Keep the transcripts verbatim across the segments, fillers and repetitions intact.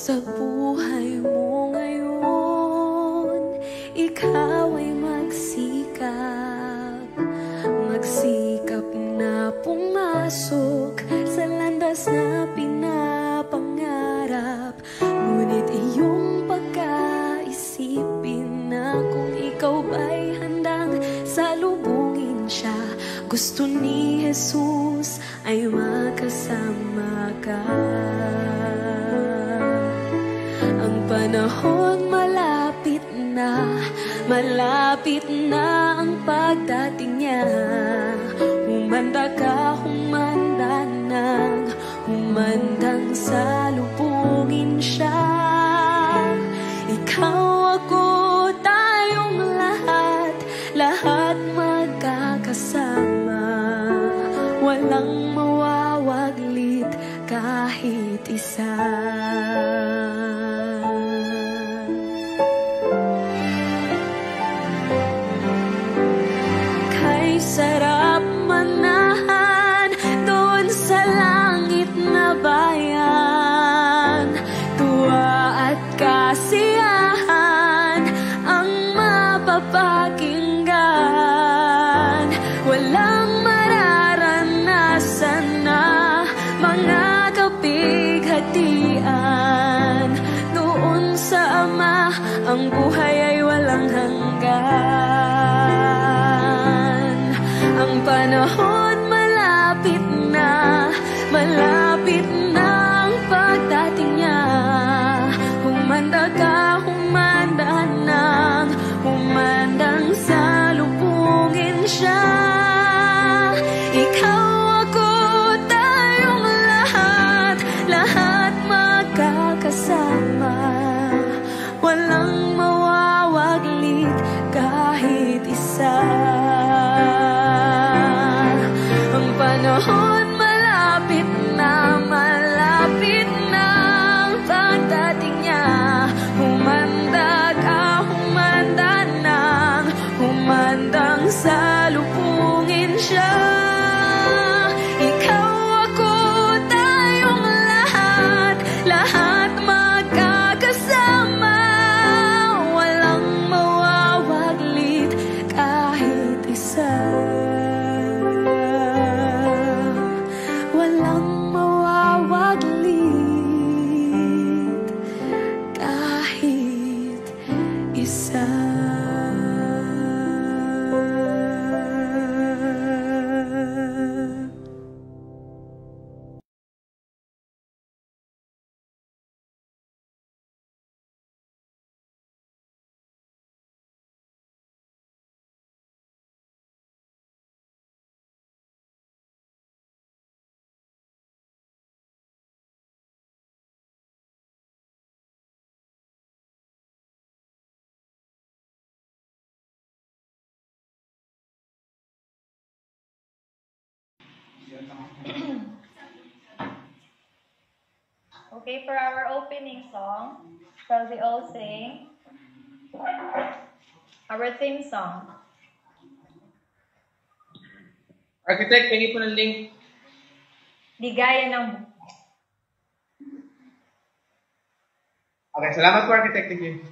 Sa buhay mo ngayon, ikaw ay magsikap, magsikap na pumasok sa landas na pinapangarap. Ngunit iyong pagkaisipin na kung ikaw ba'y handang salubungin siya. Gusto ni Jesus ay makasama ka. Ang panahon malapit na, malapit na ang pagdating niya. Humanda ka, humanda nang, humandang salubungin siya. Ikaw, ako, tayong lahat, lahat magkakasama. Walang mawawaglit kahit isa. Kay sarap manahan doon sa langit na bayan. Tuwa at kasiyahan ang mapapakinggan. Walang mararanasan na mga kapighatian. Doon sa Ama, ang buhay ay walang hanggan. Ang panahon malapit na, malapit na ang pagdating niya. Humanda ka, humanda nang, humandang salubungin siya. Ikaw, ako, tayong lahat, lahat magkakasama. Walang mawawaglit kahit isa. Ang panahon malapit na, malapit na ang pagdating niya. Humanda ka, humanda nang, humandang salubungin siya. Ikaw, ako, tayong lahat, lahat magkakasama. Walang mawawaglit kahit isa. Walang mawawaglit kahit isa. Okay, for our opening song, shall we all sing our theme song? Architect, pengi po ng link. Ligaya ng buhay. Okay, salamat po, Architect. Thank you.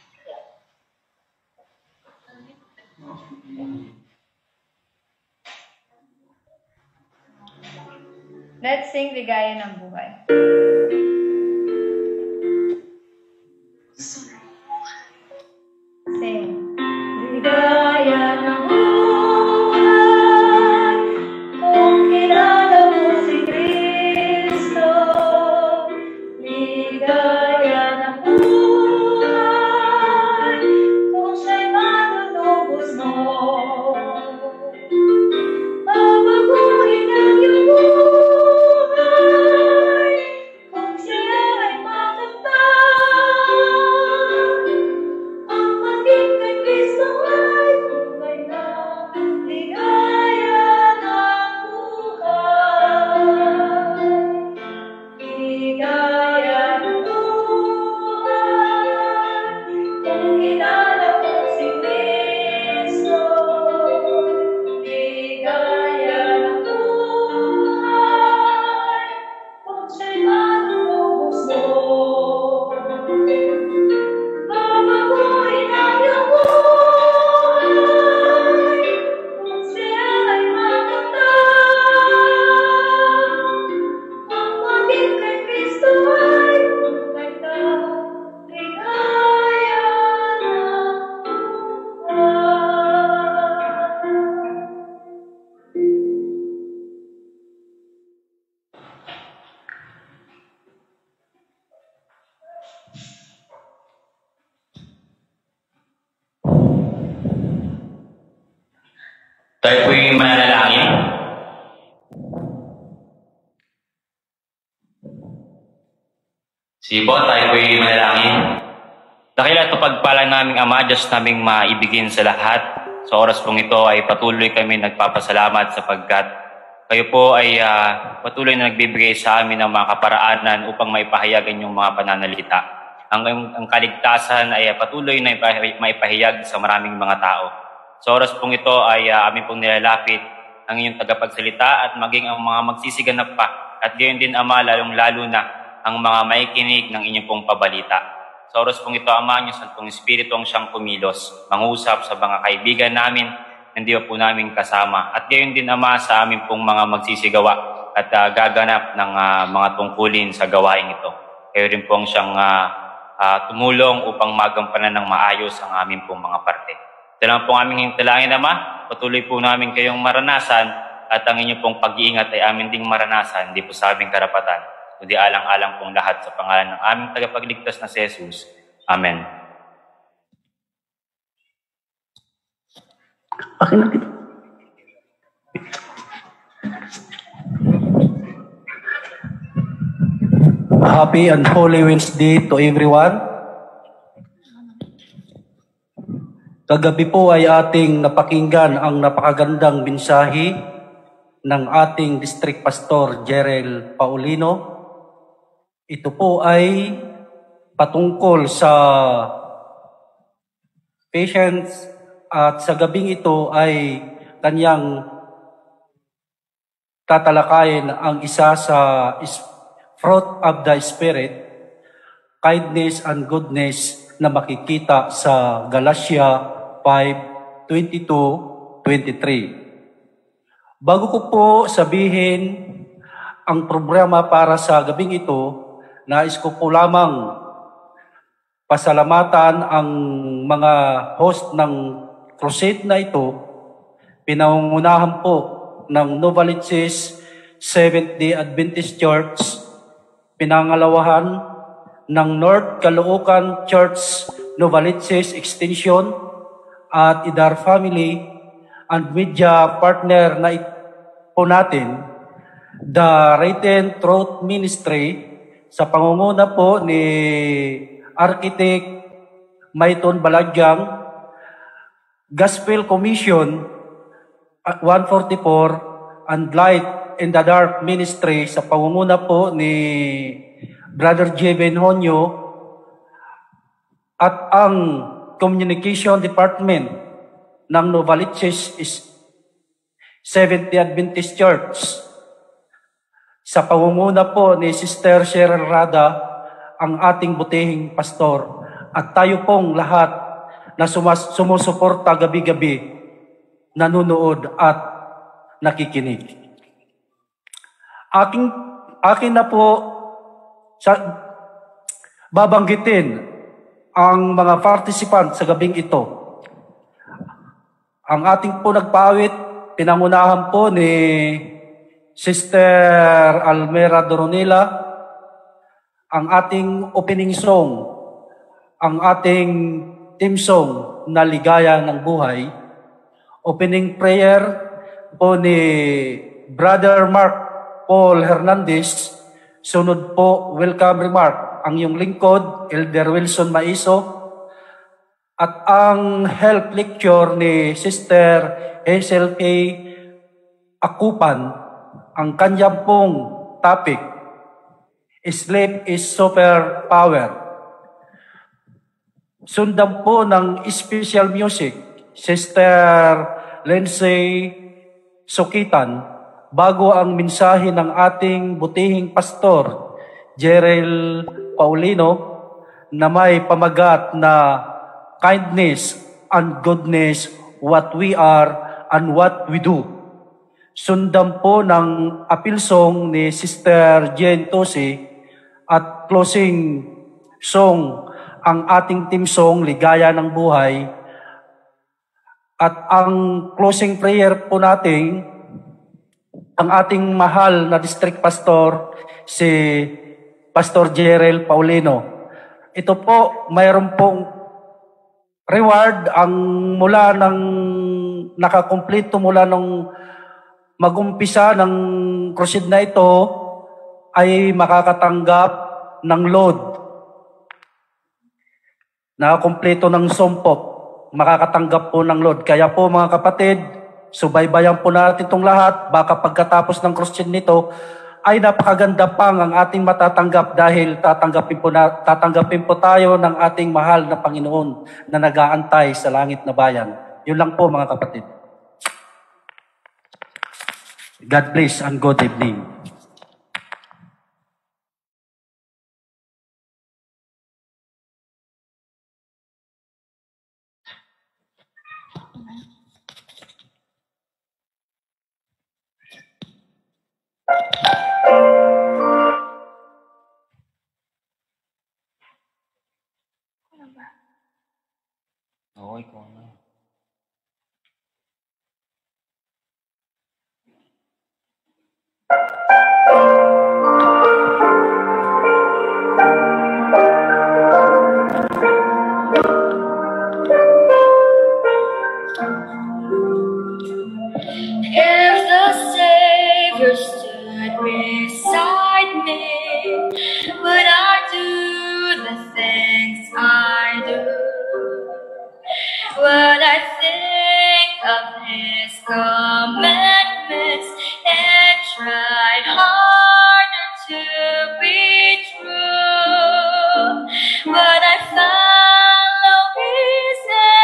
Let's sing Ligaya ng Buhay. Sing. Ligaya ng buhay, kung kilala mo si Kristo. Ligaya ng buhay, kung siya'y matutubos mo. Babaguhin ang iyong buhay, kung siya Sige po, tayo po'y manalangin. Dakila at pagpala naming Ama, Diyos naming maibigin sa lahat. Sa oras pong ito ay patuloy kami nagpapasalamat sapagkat kayo po ay uh, patuloy na nagbibigay sa amin ng mga kaparaanan upang maipahayagan yung mga pananalita. Ang, ang kaligtasan ay patuloy na maipahayag sa maraming mga tao. Sa oras pong ito ay uh, amin pong nilalapit ang inyong tagapagsalita at maging ang mga magsisiganap pa. At gayon din, Ama, lalong-lalo na ang mga maikinig ng inyong pong pabalita. Sa oras pong ito, Ama, ang Santong Espiritu ang siyang kumilos, mangusap sa mga kaibigan namin, hindi po namin kasama. At gayon din, Ama, sa amin pong mga magsisigawa at uh, gaganap ng uh, mga tungkulin sa gawain ito. Kayo rin pong siyang uh, uh, tumulong upang magampanan ng maayos ang amin pong mga parte. Ito lang pong aming hintalangin, Ama. Patuloy po namin kayong maranasan at ang inyong pong pag-iingat ay amin ding maranasan, hindi po sa aming karapatan, kundi alang-alang pong lahat sa pangalan ng aming tagapagligtas na si Jesus. Amen. Happy and Holy Wednesday to everyone. Kagabi po ay ating napakinggan ang napakagandang mensahe ng ating District Pastor Jerel Paulino. Ito po ay patungkol sa patience at sa gabing ito ay kanyang tatalakayin ang isa sa fruit of the Spirit, kindness and goodness na makikita sa Galatia five twenty-two to twenty-three. Bago ko po sabihin ang programa para sa gabing ito, nais ko po lamang pasalamatan ang mga host ng crusade na ito, pinangungunahan po ng Novaliches Seventh-day Adventist Church, pinangalawahan ng North Caloocan Church Novaliches Extension, at Idar Family and media partner na po natin, the Written Truth Ministry, sa pangunguna po ni Architect Mayton Balagyang, Gospel Commission one forty-four, and Light in the Dark Ministry sa pangunguna po ni Brother J. Benhonyo, at ang Communication Department ng Novaliches Seventh-day Adventist Church sa pangunguna po ni Sister Cheryl Rada, ang ating butihing pastor, at tayo pong lahat na sumas- sumusuporta gabi-gabi, nanonood at nakikinig. Aking, akin na po sa, babanggitin ang mga participant sa gabing ito. Ang ating po nagpawit, pinangunahan po ni Sister Almera Doronela, ang ating opening song, ang ating theme song na Ligaya ng Buhay, opening prayer po ni Brother Mark Paul Hernandez, sunod po welcome remark ang iyong lingkod, Elder Wilson Maiso, at ang health lecture ni Sister Hazel K. Akupan, ang kanyang pong topic, Sleep is Superpower. Sundan po ng special music, Sister Lindsay Sukitan, bago ang mensahe ng ating butihing pastor, Jerel Paulino, na may pamagat na kindness and goodness, what we are and what we do. Sundan po ng appeal song ni Sister Jen Tosi, at closing song ang ating team song, Ligaya ng Buhay. At ang closing prayer po natin, ang ating mahal na district pastor, si Pastor Jerel Paulino. Ito po, mayroon pong reward ang mula ng nakakumpleto mula ng mag-umpisa ng crusade na ito ay makakatanggap ng load na kumpleto ng sumpok, makakatanggap po ng load. Kaya po mga kapatid, subaybayan po natin itong lahat. Baka pagkatapos ng cross-check nito, ay napakaganda pang ang ating matatanggap dahil tatanggapin po, na, tatanggapin po tayo ng ating mahal na Panginoon na nag-aantay sa langit na bayan. Yun lang po mga kapatid. God bless and good evening. Okay, ko na. If the Savior stood beside me, would I do the things I do? Would I think of His commandments and try harder to be true? Would I follow His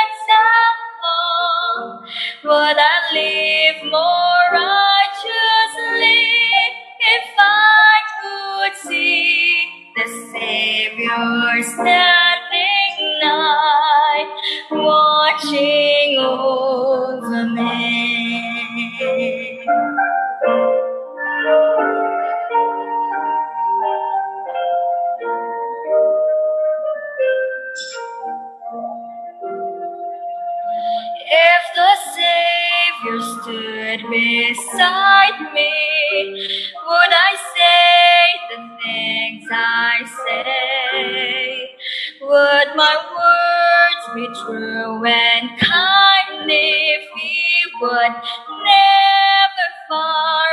example? Would I live more righteously if I could see the Savior standing nigh, watching over me? If the Savior stood beside me, would I say the things I say? Would my words be true and kind if He would never far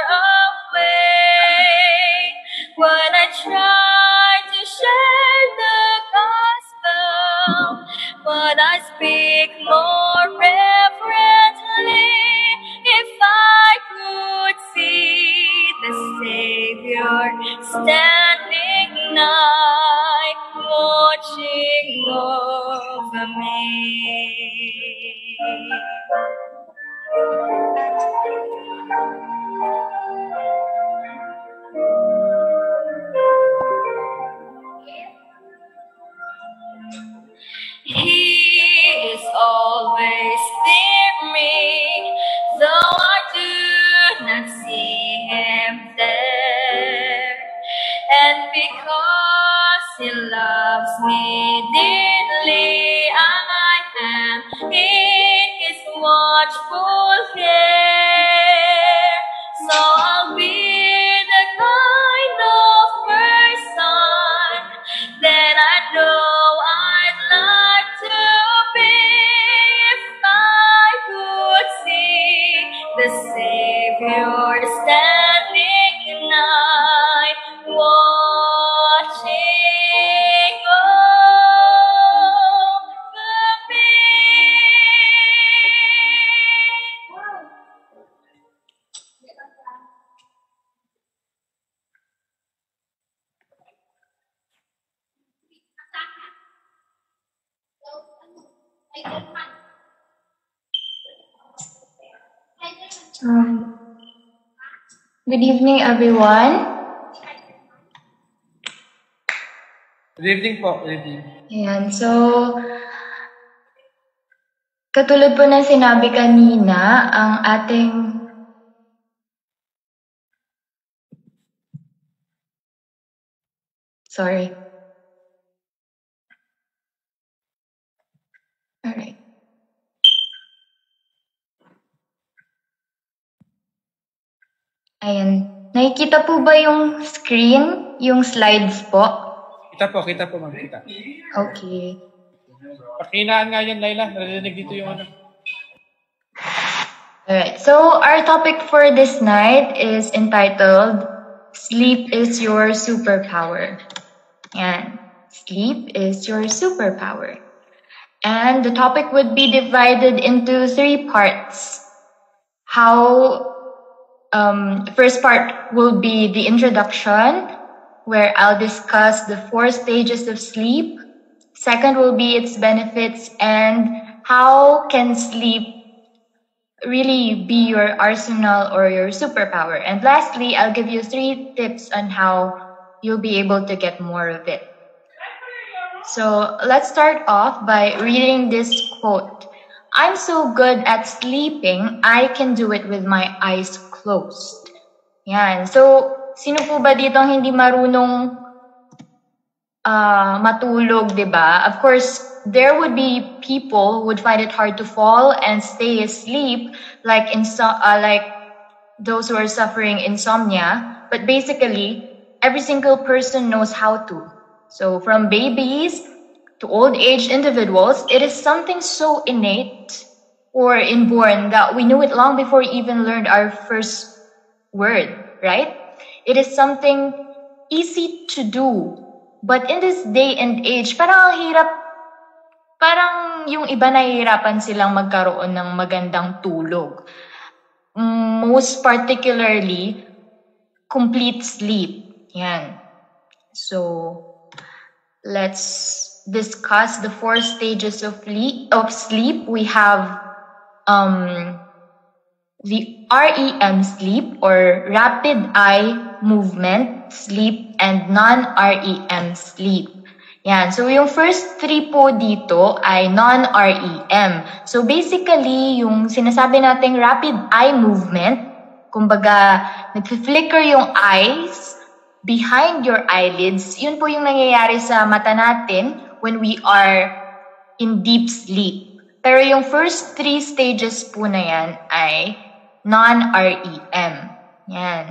away? Would I try to share the gospel? Would I speak more reverently if I could see the Savior standing nigh, watching over me? He is always near me, though I do not see Him there. And because He loves me dearly, I am in His watchful care. So I'll be the kind of person that I know I'd like to be if I could see the Savior standing nigh, watching over me. Um, good evening, everyone. Good evening po. Good evening. Ayan, so, katulad po ng sinabi kanina, ang ating sorry. Alright. Ayan. Nakikita po ba yung screen, yung slides po? Kita po, kita po, ma'am. Kita. Okay. Pakinaan nga yan, Laila. Narinig dito yung ano. Alright. So, our topic for this night is entitled, Sleep is Your Superpower. Ayan. Sleep is your superpower. And the topic would be divided into three parts. How, um, the first part will be the introduction, where I'll discuss the four stages of sleep. Second will be its benefits and how can sleep really be your arsenal or your superpower. And lastly, I'll give you three tips on how you'll be able to get more of it. So let's start off by reading this quote. I'm so good at sleeping, I can do it with my eyes closed. Yan. So, sino po ba dito ang hindi marunong uh, matulog, diba? Of course, there would be people who would find it hard to fall and stay asleep, like inso uh, like those who are suffering insomnia. But basically, every single person knows how to. So from babies to old-aged individuals, it is something so innate or inborn that we knew it long before we even learned our first word, right? It is something easy to do. But in this day and age, parang ang hirap, parang yung iba nahihirapan silang magkaroon ng magandang tulog. Most particularly, complete sleep. Yan. So, let's discuss the four stages of sleep. We have um, the R E M sleep or rapid eye movement sleep and non-R E M sleep. Yan. So, yung first three po dito ay non-R E M. So, basically, yung sinasabi nating rapid eye movement, kumbaga, nag-flicker yung eyes behind your eyelids, yun po yung nangyayari sa mata natin when we are in deep sleep. Pero yung first three stages po na yan ay non-R E M. Yan.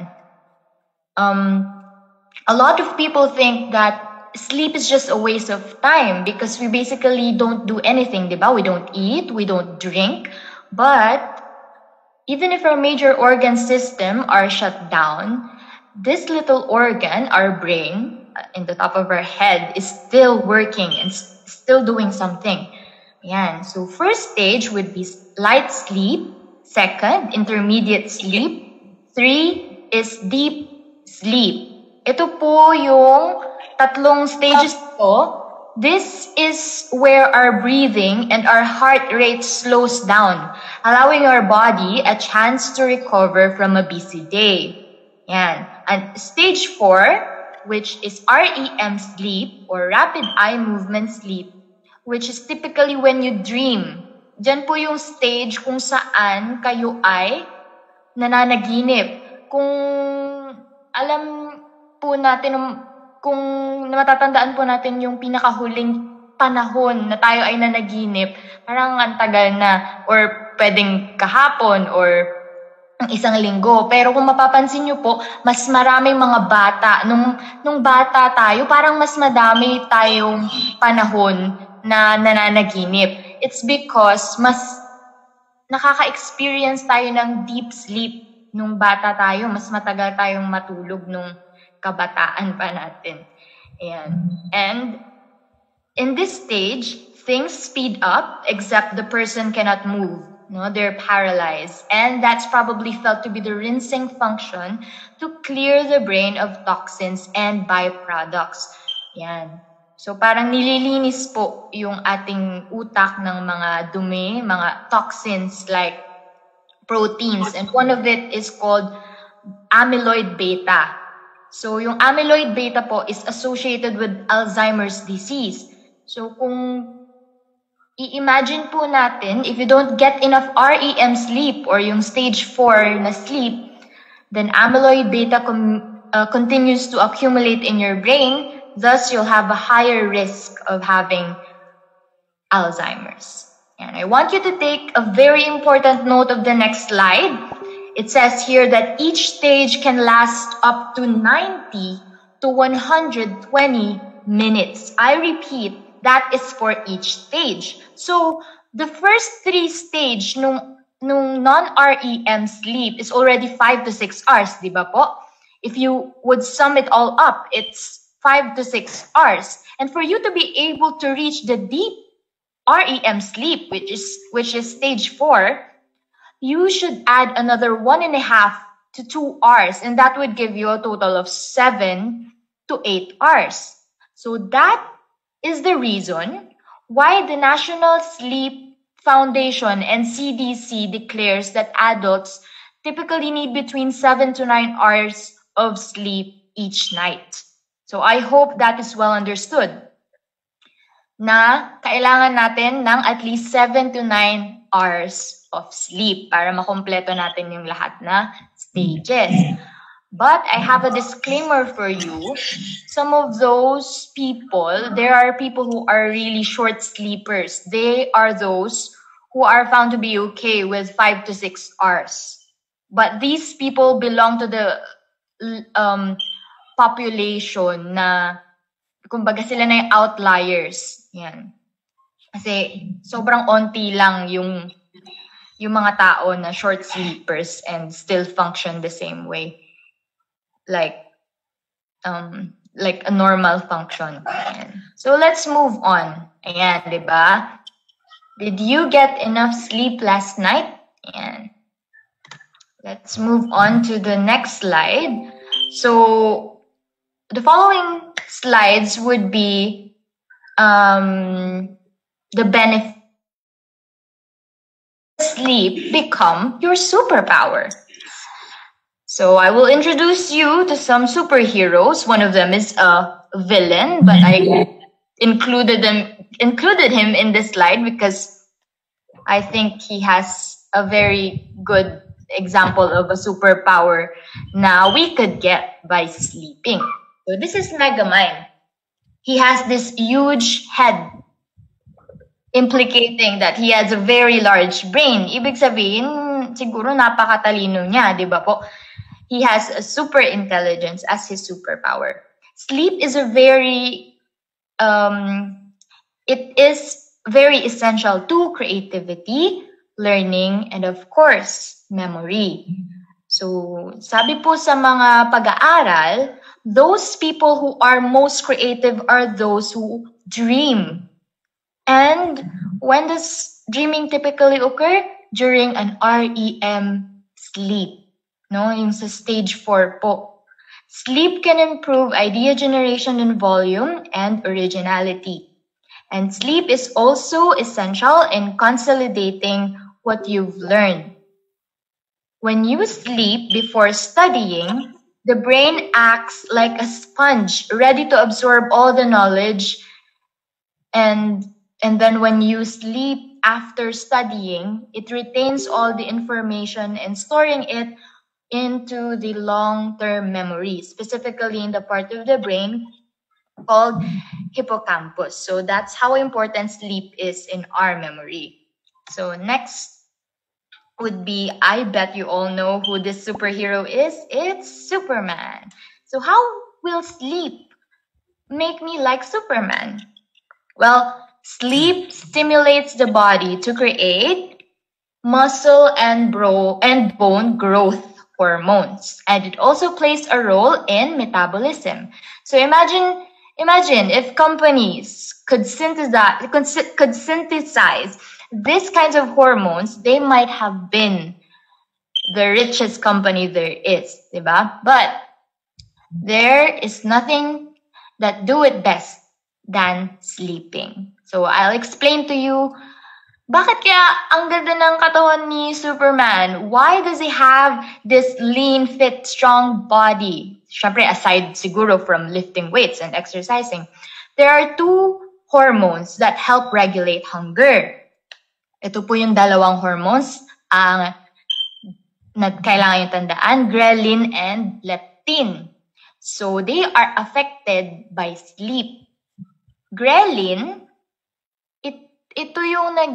Um, a lot of people think that sleep is just a waste of time because we basically don't do anything, diba? We don't eat, we don't drink. But even if our major organ system are shut down, this little organ, our brain, in the top of our head, is still working and still doing something. Yan. So first stage would be light sleep. Second, intermediate sleep. Three is deep sleep. Ito po yung tatlong stages po. This is where our breathing and our heart rate slows down, allowing our body a chance to recover from a busy day. Yan. And stage four, which is R E M sleep or rapid eye movement sleep, which is typically when you dream. Diyan po yung stage kung saan kayo ay nananaginip. Kung alam po natin, kung matatandaan po natin yung pinakahuling panahon na tayo ay nanaginip, parang ang tagal na or pwedeng kahapon or isang linggo. Pero kung mapapansin nyo po, mas maraming mga bata. Nung, nung bata tayo, parang mas madami tayong panahon na nananaginip. It's because mas nakaka-experience tayo ng deep sleep nung bata tayo. Mas matagal tayong matulog nung kabataan pa natin. Ayan. And in this stage, things speed up except the person cannot move. No, they're paralyzed. And that's probably felt to be the rinsing function to clear the brain of toxins and byproducts. Yan. So parang nililinis po yung ating utak ng mga dumi, mga toxins like proteins. And one of it is called amyloid beta. So yung amyloid beta po is associated with Alzheimer's disease. So kung i-imagine po natin, if you don't get enough R E M sleep or yung stage four na sleep, then amyloid beta com uh, continues to accumulate in your brain. Thus, you'll have a higher risk of having Alzheimer's. And I want you to take a very important note of the next slide. It says here that each stage can last up to ninety to one hundred twenty minutes. I repeat, that is for each stage. So, the first three stage nung, nung non-R E M sleep is already five to six hours, di ba po? If you would sum it all up, it's five to six hours. And for you to be able to reach the deep R E M sleep, which is which is stage four, you should add another one and a half to two hours, and that would give you a total of seven to eight hours. So that is the reason why the National Sleep Foundation and C D C declares that adults typically need between seven to nine hours of sleep each night. So I hope that is well understood, na kailangan natin ng at least seven to nine hours of sleep para makompleto natin yung lahat na stages. But I have a disclaimer for you. Some of those people, there are people who are really short sleepers. They are those who are found to be okay with five to six hours. But these people belong to the um, population na, kumbaga sila na yung outliers. Yan. Kasi sobrang onti lang yung, yung mga tao na short sleepers and still function the same way. Like, um, like a normal function. Ayan. So let's move on. Ayan, diba? Did you get enough sleep last night? Ayan. Let's move on to the next slide. So the following slides would be um, the benefit. Sleep become your superpower. So I will introduce you to some superheroes. One of them is a villain, but I included them included him in this slide because I think he has a very good example of a superpower now we could get by sleeping. So this is Megamind. He has this huge head, implicating that he has a very large brain. Ibig sabihin, siguro napakatalino niya, di ba po? He has a super intelligence as his superpower. Sleep is a very, um, it is very essential to creativity, learning, and of course, memory. So, sabi po sa mga pag-aaral, those people who are most creative are those who dream. And when does dreaming typically occur? During an R E M sleep. No, yung sa stage four po. Sleep can improve idea generation and volume and originality. And sleep is also essential in consolidating what you've learned. When you sleep before studying, the brain acts like a sponge, ready to absorb all the knowledge. And, and then when you sleep after studying, it retains all the information and storing it into the long-term memory, specifically in the part of the brain called hippocampus. So that's how important sleep is in our memory. So next would be, I bet you all know who this superhero is. It's Superman. So how will sleep make me like Superman? Well, sleep stimulates the body to create muscle and bro and bone growth hormones, and it also plays a role in metabolism. So imagine, imagine if companies could synthesize, could, could synthesize these kinds of hormones, they might have been the richest company there is, diba? But there is nothing that do it best than sleeping. So I'll explain to you, bakit kaya ang ganda ng katawan ni Superman? Why does he have this lean, fit, strong body? Syempre, aside siguro from lifting weights and exercising, there are two hormones that help regulate hunger. Ito po yung dalawang hormones ang na kailangan yung tandaan, ghrelin and leptin. So they are affected by sleep. Ghrelin, it, ito yung nag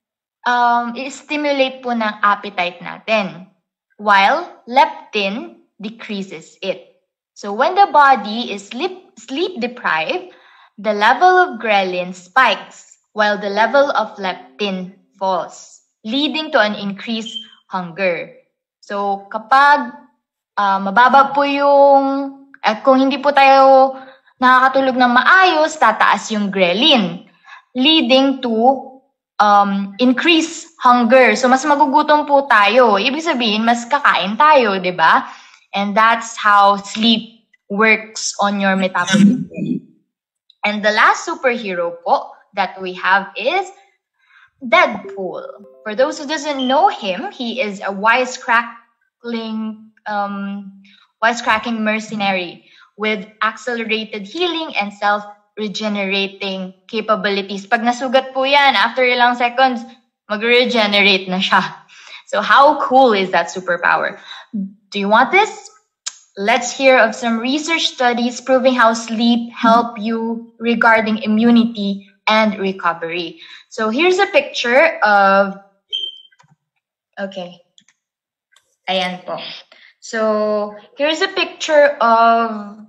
um, stimulate po ng appetite natin, while leptin decreases it. So when the body is sleep, sleep deprived, the level of ghrelin spikes while the level of leptin falls, leading to an increased hunger. So kapag uh, mababa po yung, at kung hindi po tayo nakakatulog ng maayos, tataas yung ghrelin, leading to um, increase hunger. So, mas magugutom po tayo. Ibig sabihin, mas kakain tayo, di ba? And that's how sleep works on your metabolism. And the last superhero po that we have is Deadpool. For those who doesn't know him, he is a wisecrackling, um, wisecracking mercenary with accelerated healing and self-regenerating capabilities. Pag nasugat po yan, after ilang seconds, mag-regenerate na siya. So how cool is that superpower? Do you want this? Let's hear of some research studies proving how sleep help you regarding immunity and recovery. So here's a picture of, okay, ayan po. So here's a picture of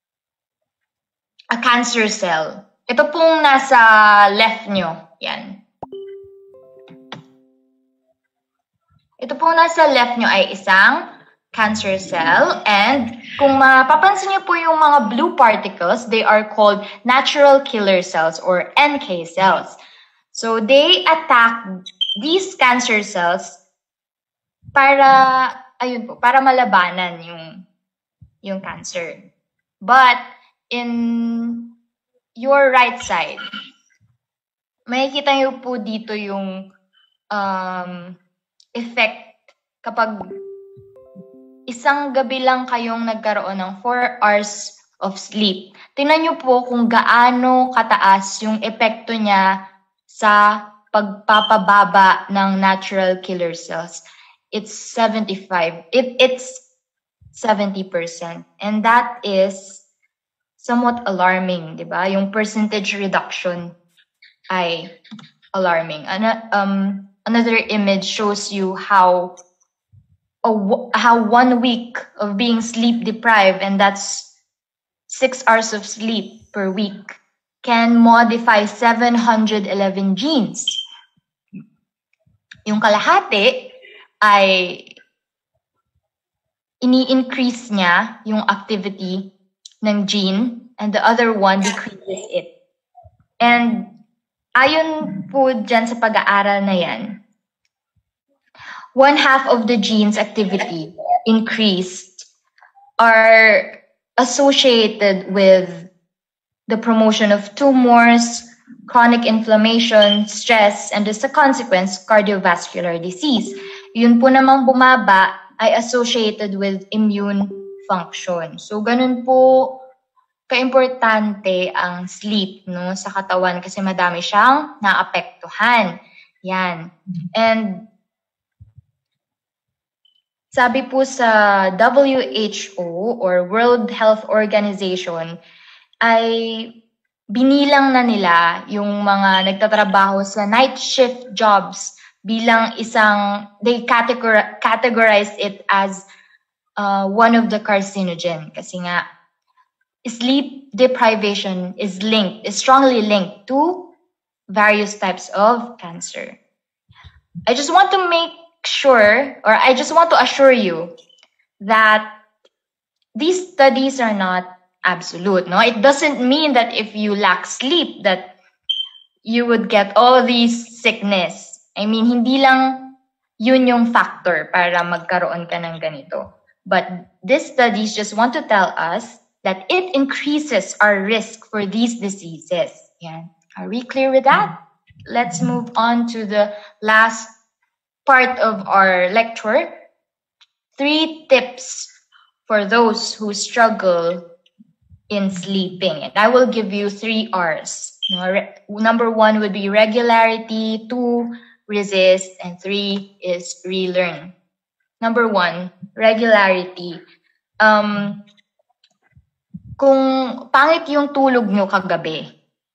a cancer cell. Ito pong nasa left nyo, yan. Ito pong nasa left nyo ay isang cancer cell, and kung mapapansin niyo po yung mga blue particles, they are called natural killer cells or N K cells. So they attack these cancer cells para ayun po, para malabanan yung yung cancer. But in your right side, makikita niyo po dito yung um, effect kapag isang gabi lang kayong nagkaroon ng four hours of sleep. Tingnan niyo po kung gaano kataas yung epekto niya sa pagpapababa ng natural killer cells. It's seventy-five. It, it's seventy percent. And that is somewhat alarming, di ba? Yung percentage reduction ay alarming. An- um, another image shows you how Oh, how one week of being sleep deprived, and that's six hours of sleep per week, can modify seven hundred eleven genes. Yung kalahati ay ini-increase niya yung activity ng gene, and the other one decreases it. And ayon po dyan sa pag-aaral na yan, one half of the gene's activity increased are associated with the promotion of tumors, chronic inflammation, stress, and as a consequence, cardiovascular disease. Yun po namang bumaba ay associated with immune function. So, ganun po kaimportante ang sleep, no, sa katawan kasi madami siyang naapektuhan. Yan. And sabi po sa W H O or World Health Organization ay binilang na nila yung mga nagtatrabaho sa night shift jobs bilang isang, they categor- categorize it as uh, one of the carcinogen. Kasi nga, sleep deprivation is linked, is strongly linked to various types of cancer. I just want to make sure, or I just want to assure you that these studies are not absolute. No, it doesn't mean that if you lack sleep that you would get all these sickness. I mean, hindi lang yun yung factor para magkaroon ka ng ganito. But these studies just want to tell us that it increases our risk for these diseases. Yeah. Are we clear with that? Let's move on to the last part of our lecture, three tips for those who struggle in sleeping. And I will give you three R's. Number one would be regularity, two, resist, and three is relearn. Number one, regularity. Um, kung pangit yung tulog nyo kagabi,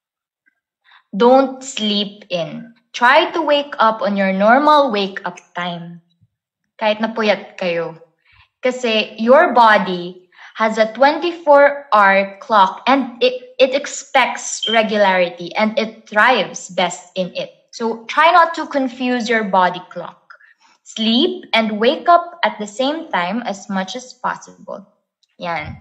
don't sleep in. Try to wake up on your normal wake-up time. Kahit napuyat kayo. Kasi your body has a twenty-four hour clock and it, it expects regularity and it thrives best in it. So try not to confuse your body clock. Sleep and wake up at the same time as much as possible. Yan.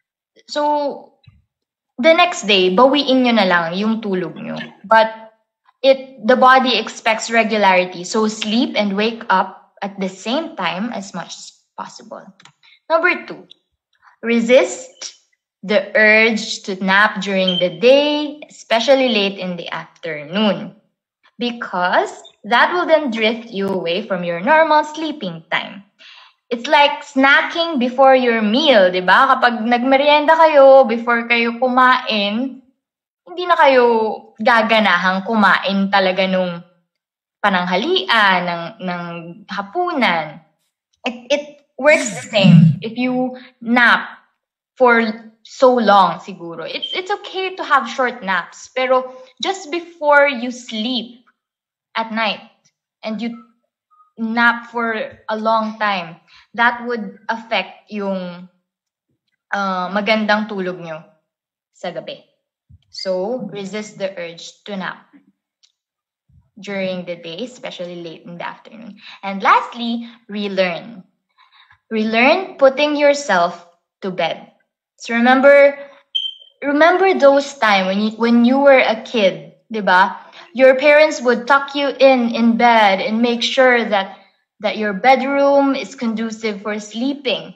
So, the next day, bawiin nyo na lang yung tulog nyo. But it the body expects regularity. So sleep and wake up at the same time as much as possible. Number two, resist the urge to nap during the day, especially late in the afternoon, because that will then drift you away from your normal sleeping time. It's like snacking before your meal, di ba? Kapag nagmerienda kayo before kayo kumain, hindi na kayo gaganahang kumain talaga nung pananghalian, ng, ng hapunan. It, it works the same if you nap for so long siguro. It's, it's okay to have short naps, pero just before you sleep at night and you nap for a long time, that would affect yung uh, magandang tulog nyo sa gabi. So, resist the urge to nap during the day, especially late in the afternoon. And lastly, relearn. Relearn putting yourself to bed. So remember, remember those times when you, when you were a kid, diba? Your parents would tuck you in in bed and make sure that, that your bedroom is conducive for sleeping.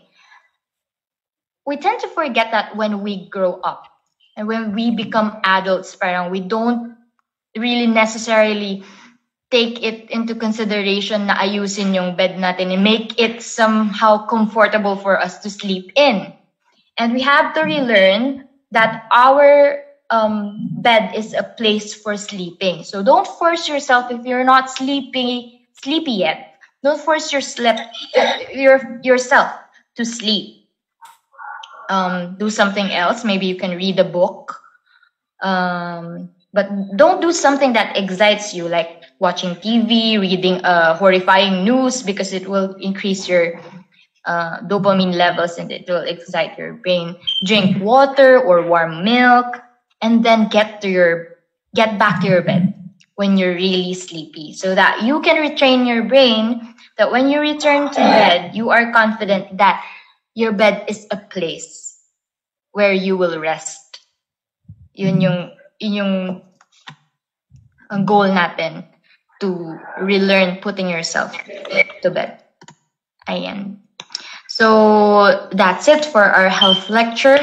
We tend to forget that when we grow up and when we become adults, parang we don't really necessarily take it into consideration na ayusin yung bed natin and make it somehow comfortable for us to sleep in. And we have to relearn that our um, bed is a place for sleeping. So don't force yourself if you're not sleepy, sleepy yet. Don't force your sleep, your, yourself to sleep. Um, do something else. Maybe you can read a book. Um, but don't do something that excites you, like watching T V, reading uh, horrifying news, because it will increase your uh, dopamine levels and it will excite your brain. Drink water or warm milk, and then get to your get back to your bed when you're really sleepy, so that you can retrain your brain that when you return to bed, you are confident that your bed is a place where you will rest. Yun yung, yun yung ang goal natin, to relearn putting yourself to bed. Ayan. So that's it for our health lecture.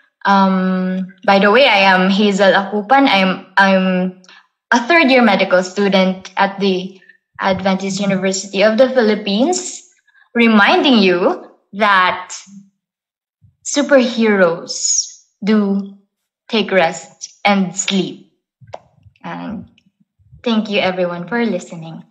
Um, by the way, I am Hazel Akupan. I'm I'm a third year medical student at the Adventist University of the Philippines, reminding you that superheroes do take rest and sleep. And thank you everyone for listening.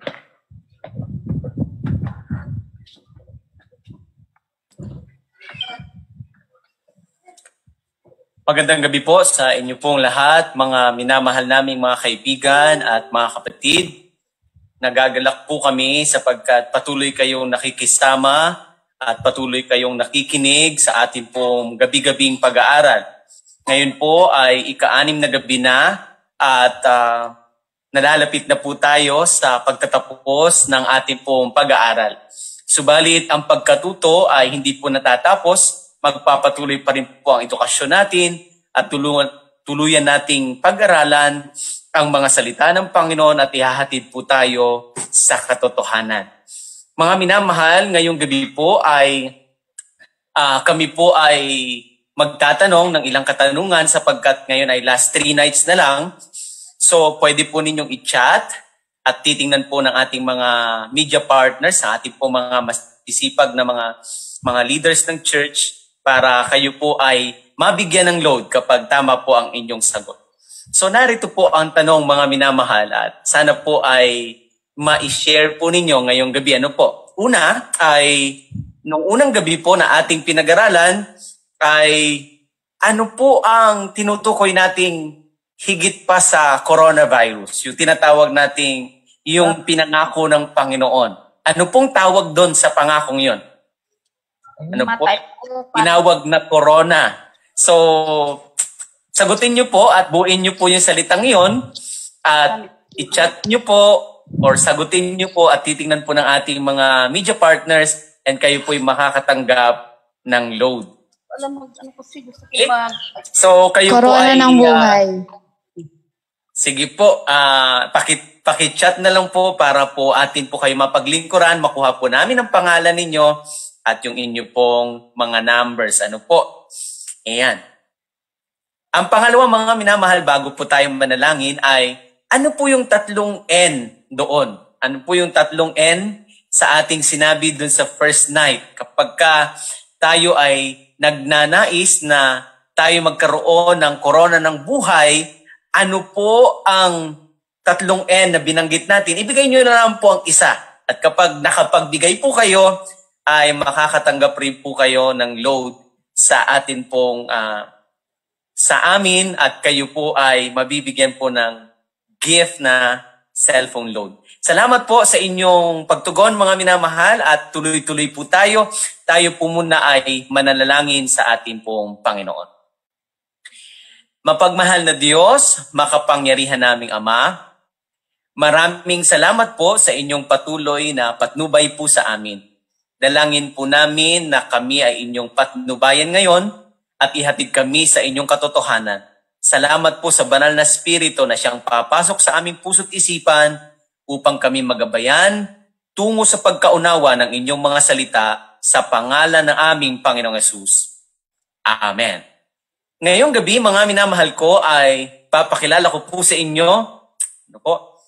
Magandang gabi po sa inyo pong lahat, mga minamahal naming mga kaibigan at mga kapatid. Nagagalak po kami sapagkat patuloy kayong nakikisama at patuloy kayong nakikinig sa ating pong gabi-gabing pag-aaral. Ngayon po ay ika-anim na gabi na at uh, nalalapit na po tayo sa pagtatapos ng ating pong pag-aaral. Subalit ang pagkatuto ay hindi po natatapos. Magpapatuloy pa rin po ang edukasyon natin at tuluyan, tuluyan nating pag-aralan ang mga salita ng Panginoon at ihahatid po tayo sa katotohanan. Mga minamahal, ngayong gabi po ay uh, kami po ay magtatanong ng ilang katanungan sapagkat ngayon ay last three nights na lang. So pwede po ninyong i-chat at titingnan po ng ating mga media partners, sa ating po mga masisipag na mga, mga leaders ng church, para kayo po ay mabigyan ng load kapag tama po ang inyong sagot. So narito po ang tanong, mga minamahal, at sana po ay ma-share po ninyo ngayong gabi. Ano po? Una ay, nung unang gabi po na ating pinag-aralan ay ano po ang tinutukoy nating higit pa sa coronavirus, yung tinatawag nating yung pinangako ng Panginoon. Ano pong tawag doon sa pangakong yon? Ano po? Tinawag na corona. So, sagutin nyo po at buuin nyo po yung salitang yon at i-chat nyo po or sagutin nyo po at titingnan po ng ating mga media partners and kayo po yung makakatanggap ng load. Alam mo, ano kasi gusto ko mag... So, kayo corona po ay... ng buhay. Uh, Sige po, uh, pakit, pakichat na lang po para po atin po kayo mapaglingkuran. Makuha po namin ang pangalan ninyo at yung inyo pong mga numbers. Ano po? Ayan. Ang pangalawa mga minamahal bago po tayo manalangin ay ano po yung tatlong N doon? Ano po yung tatlong N sa ating sinabi doon sa first night? Kapag ka tayo ay nagnanais na tayo magkaroon ng korona ng buhay, ano po ang tatlong N na binanggit natin? Ibigay nyo na lang po ang isa. At kapag nakapagbigay po kayo, ay makakatanggap rin po kayo ng load sa atin pong uh, sa amin at kayo po ay mabibigyan po ng gift na cellphone load. Salamat po sa inyong pagtugon mga minamahal at tuloy-tuloy po tayo. Tayo po muna ay mananalangin sa ating pong Panginoon. Mapagmahal na Diyos, makapangyarihan naming Ama, maraming salamat po sa inyong patuloy na patnubay po sa amin. Dalangin po namin na kami ay inyong patnubayan ngayon at ihatid kami sa inyong katotohanan. Salamat po sa banal na spirito na siyang papasok sa aming puso't isipan upang kami magabayan tungo sa pagkaunawa ng inyong mga salita sa pangalan ng aming Panginoong Hesus. Amen. Ngayong gabi, mga minamahal ko, ay papakilala ko po sa inyo ano po,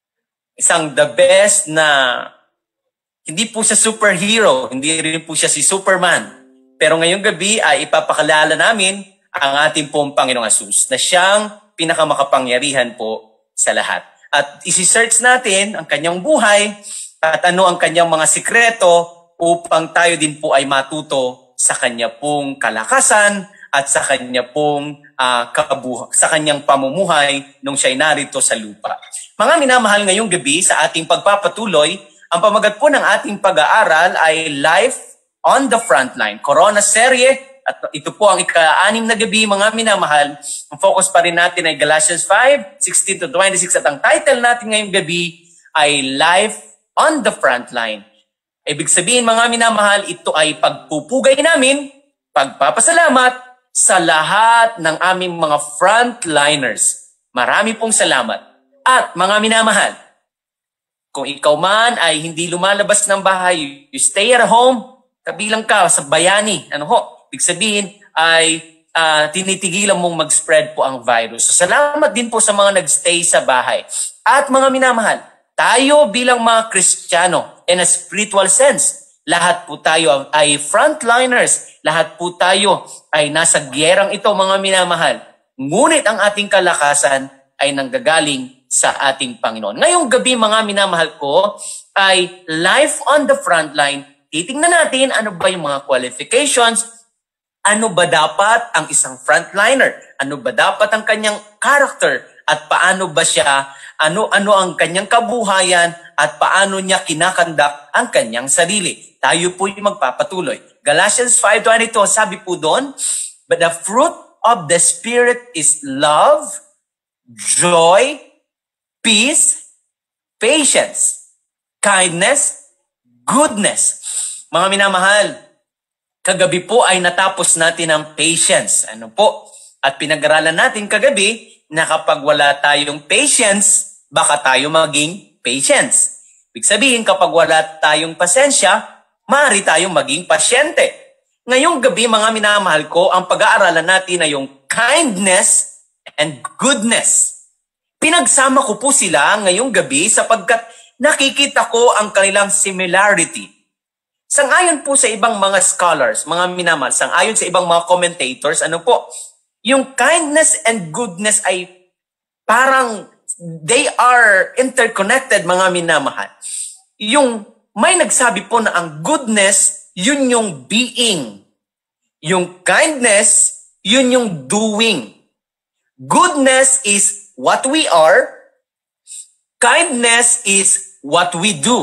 isang the best na hindi po siya superhero, hindi rin po siya si Superman. Pero ngayong gabi ay ipapakilala namin ang ating pong Panginoong Hesus na siyang pinakamakapangyarihan po sa lahat. At isi-search natin ang kanyang buhay at ano ang kanyang mga sikreto upang tayo din po ay matuto sa kanya pong kalakasan at sa kanya pong uh, kabuhay, sa kanyang pamumuhay nung siya'y narito sa lupa. Mga minamahal, ngayong gabi sa ating pagpapatuloy, ang pamagat po ng ating pag-aaral ay Life on the Frontline, Corona Serye, at ito po ang ika-anim na gabi, mga minamahal. Ang focus pa rin natin ay Galatians five, sixteen to twenty-six, at ang title natin ngayong gabi ay Life on the Frontline. Ibig sabihin, mga minamahal, ito ay pagpupugay namin, pagpapasalamat, sa lahat ng aming mga frontliners. Marami pong salamat. At mga minamahal, kung ikaw man ay hindi lumalabas ng bahay, you stay at home, kabilang ka sa bayani. Ano ho? Ibig sabihin ay uh, tinitigilan mong mag-spread po ang virus. So, salamat din po sa mga nagstay sa bahay. At mga minamahal, tayo bilang mga Kristiyano in a spiritual sense, lahat po tayo ay frontliners. Lahat po tayo ay nasa gyerang ito, mga minamahal. Ngunit ang ating kalakasan ay nanggagaling sa ating Panginoon. Ngayong gabi, mga minamahal ko, ay Life on the Frontline. Titingnan natin ano ba yung mga qualifications, ano ba dapat ang isang frontliner, ano ba dapat ang kanyang character, at paano ba siya, ano-ano ang kanyang kabuhayan, at paano niya kinakandak ang kanyang sarili. Tayo po yung magpapatuloy. Galatians five twenty-two, sabi po doon, but the fruit of the Spirit is love, joy, peace, patience, kindness, goodness. Mga minamahal, kagabi po ay natapos natin ang patience. Ano po? At pinag-aralan natin kagabi na kapag wala tayong patience, baka tayo maging patience. Ibig sabihin, kapag wala tayong pasensya, maaari tayong maging pasyente. Ngayong gabi, mga minamahal ko, ang pag-aaralan natin ay yung kindness and goodness. Pinagsama ko po sila ngayong gabi sapagkat nakikita ko ang kanilang similarity. Sangayon po sa ibang mga scholars, mga minamahal, sangayon sa ibang mga commentators, ano po, yung kindness and goodness ay parang they are interconnected, mga minamahal. Yung may nagsabi po na ang goodness, yun yung being. Yung kindness, yun yung doing. Goodness is what we are. Kindness is what we do.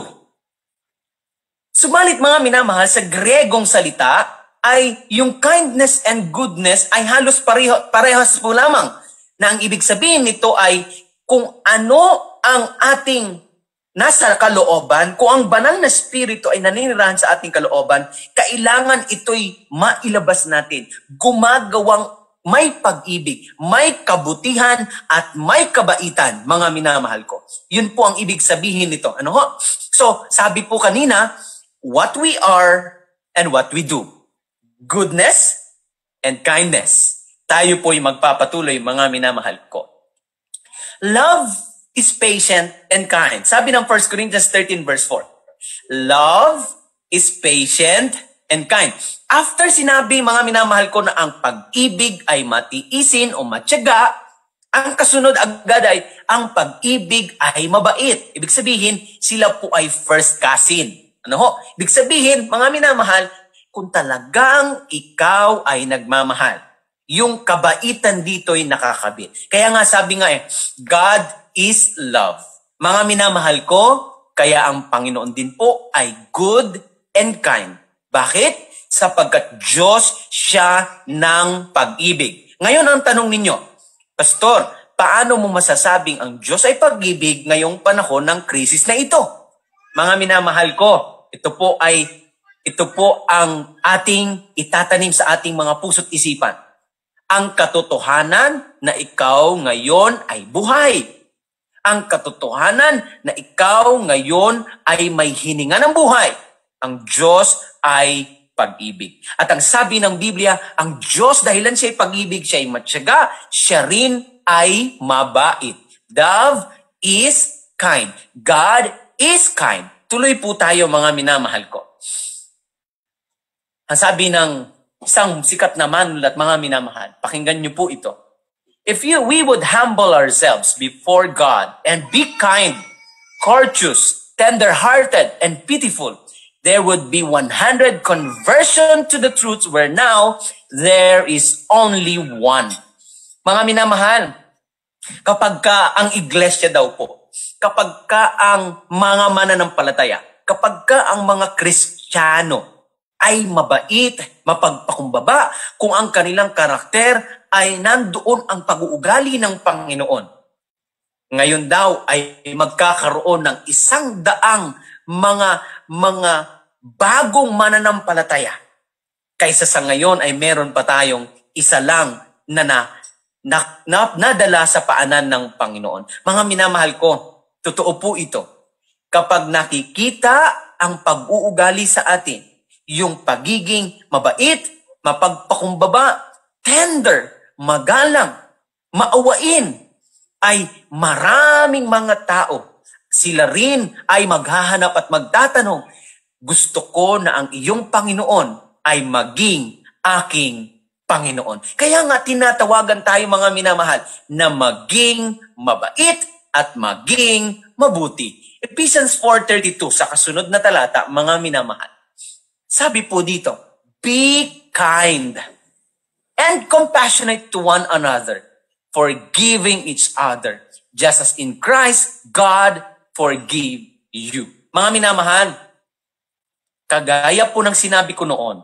Subalit mga minamahal, sa Gregong salita, ay yung kindness and goodness ay halos pareho, parehas po lamang. Na ang ibig sabihin nito ay kung ano ang ating nasa kalooban, kung ang banal na spirito ay naninirahan sa ating kalooban, kailangan ito'y mailabas natin. Gumagawang may pag-ibig, may kabutihan, at may kabaitan, mga minamahal ko. Yun po ang ibig sabihin nito. Ano ho? So, sabi po kanina, what we are and what we do. Goodness and kindness. Tayo po'y magpapatuloy, mga minamahal ko. Love is patient and kind. Sabi ng First Corinthians thirteen verse four. Love is patient and kind. After sinabi, mga minamahal ko, na ang pag-ibig ay matiisin o matyaga, ang kasunod agad ay ang pag-ibig ay mabait. Ibig sabihin, sila po ay first cousin. Ano ho? Ibig sabihin, mga minamahal, kung talagang ikaw ay nagmamahal, yung kabaitan dito ay nakakabit. Kaya nga sabi nga eh, God is love. Mga minamahal ko, kaya ang Panginoon din po ay good and kind. Bakit? Sapagkat Diyos siya ng pag-ibig. Ngayon ang tanong ninyo, Pastor, paano mo masasabing ang Diyos ay pag-ibig ngayong panahon ng krisis na ito? Mga minamahal ko, ito po ay ito po ang ating itatanim sa ating mga puso't isipan. Ang katotohanan na ikaw ngayon ay buhay. Ang katotohanan na ikaw ngayon ay may hininga ng buhay. Ang Diyos ay pag-ibig. At ang sabi ng Biblia, ang Diyos dahilan siya ay pag-ibig, siya ay matyaga, siya rin ay mabait. Love is kind. God is kind. Tuloy po tayo, mga minamahal ko. Ang sabi ng isang sikat na manulat, mga minamahal, pakinggan niyo po ito. If you, we would humble ourselves before God and be kind, courteous, tender-hearted, and pitiful, there would be one hundred conversion to the truth where now there is only one. Mga minamahal, kapag ka ang iglesia daw po, kapag ka ang mga mananampalataya, kapag ka ang mga Kristiyano ay mabait, mapagpakumbaba, kung ang kanilang karakter ay nandoon ang pag-uugali ng Panginoon. Ngayon daw ay magkakaroon ng isang daang mga mga bagong mananampalataya. Kaysa sa ngayon ay meron pa tayong isa lang na, na, na, na nadala sa paanan ng Panginoon. Mga minamahal ko, totoo po ito. Kapag nakikita ang pag-uugali sa atin, yung pagiging mabait, mapagpakumbaba, tender, magalang, maawain, ay maraming mga tao. Sila rin ay maghahanap at magtatanong, gusto ko na ang iyong Panginoon ay maging aking Panginoon. Kaya nga tinatawagan tayo, mga minamahal, na maging mabait at maging mabuti. Ephesians four thirty-two, sa kasunod na talata, mga minamahal. Sabi po dito, be kind and compassionate to one another, forgiving each other, just as in Christ, God forgive you. Mga minamahal, kagaya po ng sinabi ko noon,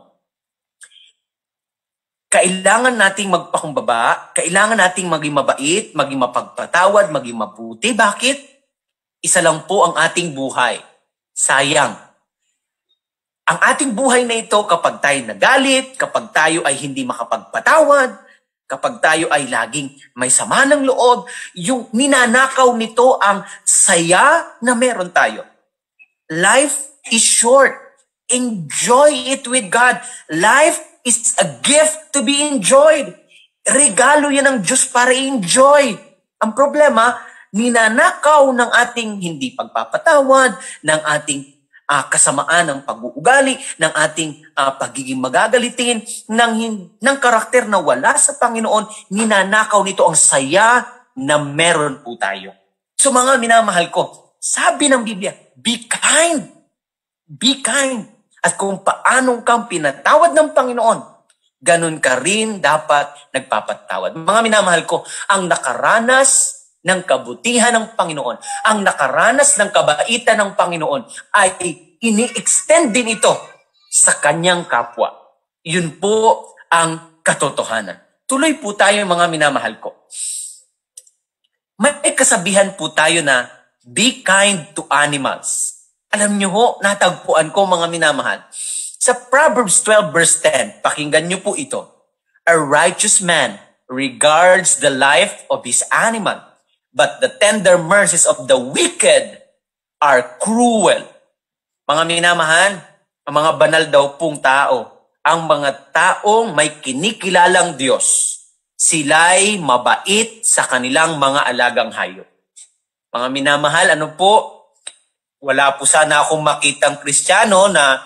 kailangan nating magpakumbaba, kailangan nating maging mabait, maging mapagpatawad, maging mabuti. Bakit? Isa lang po ang ating buhay. Sayang. Ang ating buhay na ito, kapag tayo nagalit, kapag tayo ay hindi makapagpatawad, kapag tayo ay laging may sama ng loob, yung ninanakaw nito ang saya na meron tayo. Life is short. Enjoy it with God. Life is a gift to be enjoyed. Regalo yan ng Diyos para enjoy. Ang problema, ninanakaw ng ating hindi pagpapatawad, ng ating uh, kasamaan ng pag-uugali, ng ating uh, pagiging magagalitin, ng, ng karakter na wala sa Panginoon, ninanakaw nito ang saya na meron po tayo. So mga minamahal ko, sabi ng Biblia, be kind. Be kind. At kung paanong kang pinatawad ng Panginoon, ganun ka rin dapat nagpapatawad. Mga minamahal ko, ang nakaranas ng kabutihan ng Panginoon, ang nakaranas ng kabaitan ng Panginoon, ay ini-extend din ito sa kanyang kapwa. Yun po ang katotohanan. Tuloy po tayo, mga minamahal ko. May kasabihan po tayo na, be kind to animals. Alam nyo ho, natagpuan ko, mga minamahal. Sa Proverbs twelve verse ten, pakinggan nyo po ito. A righteous man regards the life of his animal, but the tender mercies of the wicked are cruel. Mga minamahal, ang mga banal daw pong tao, ang mga taong may kinikilalang Diyos, sila'y mabait sa kanilang mga alagang hayop. Mga minamahal, ano po, wala po sana akong makitang Kristiyano na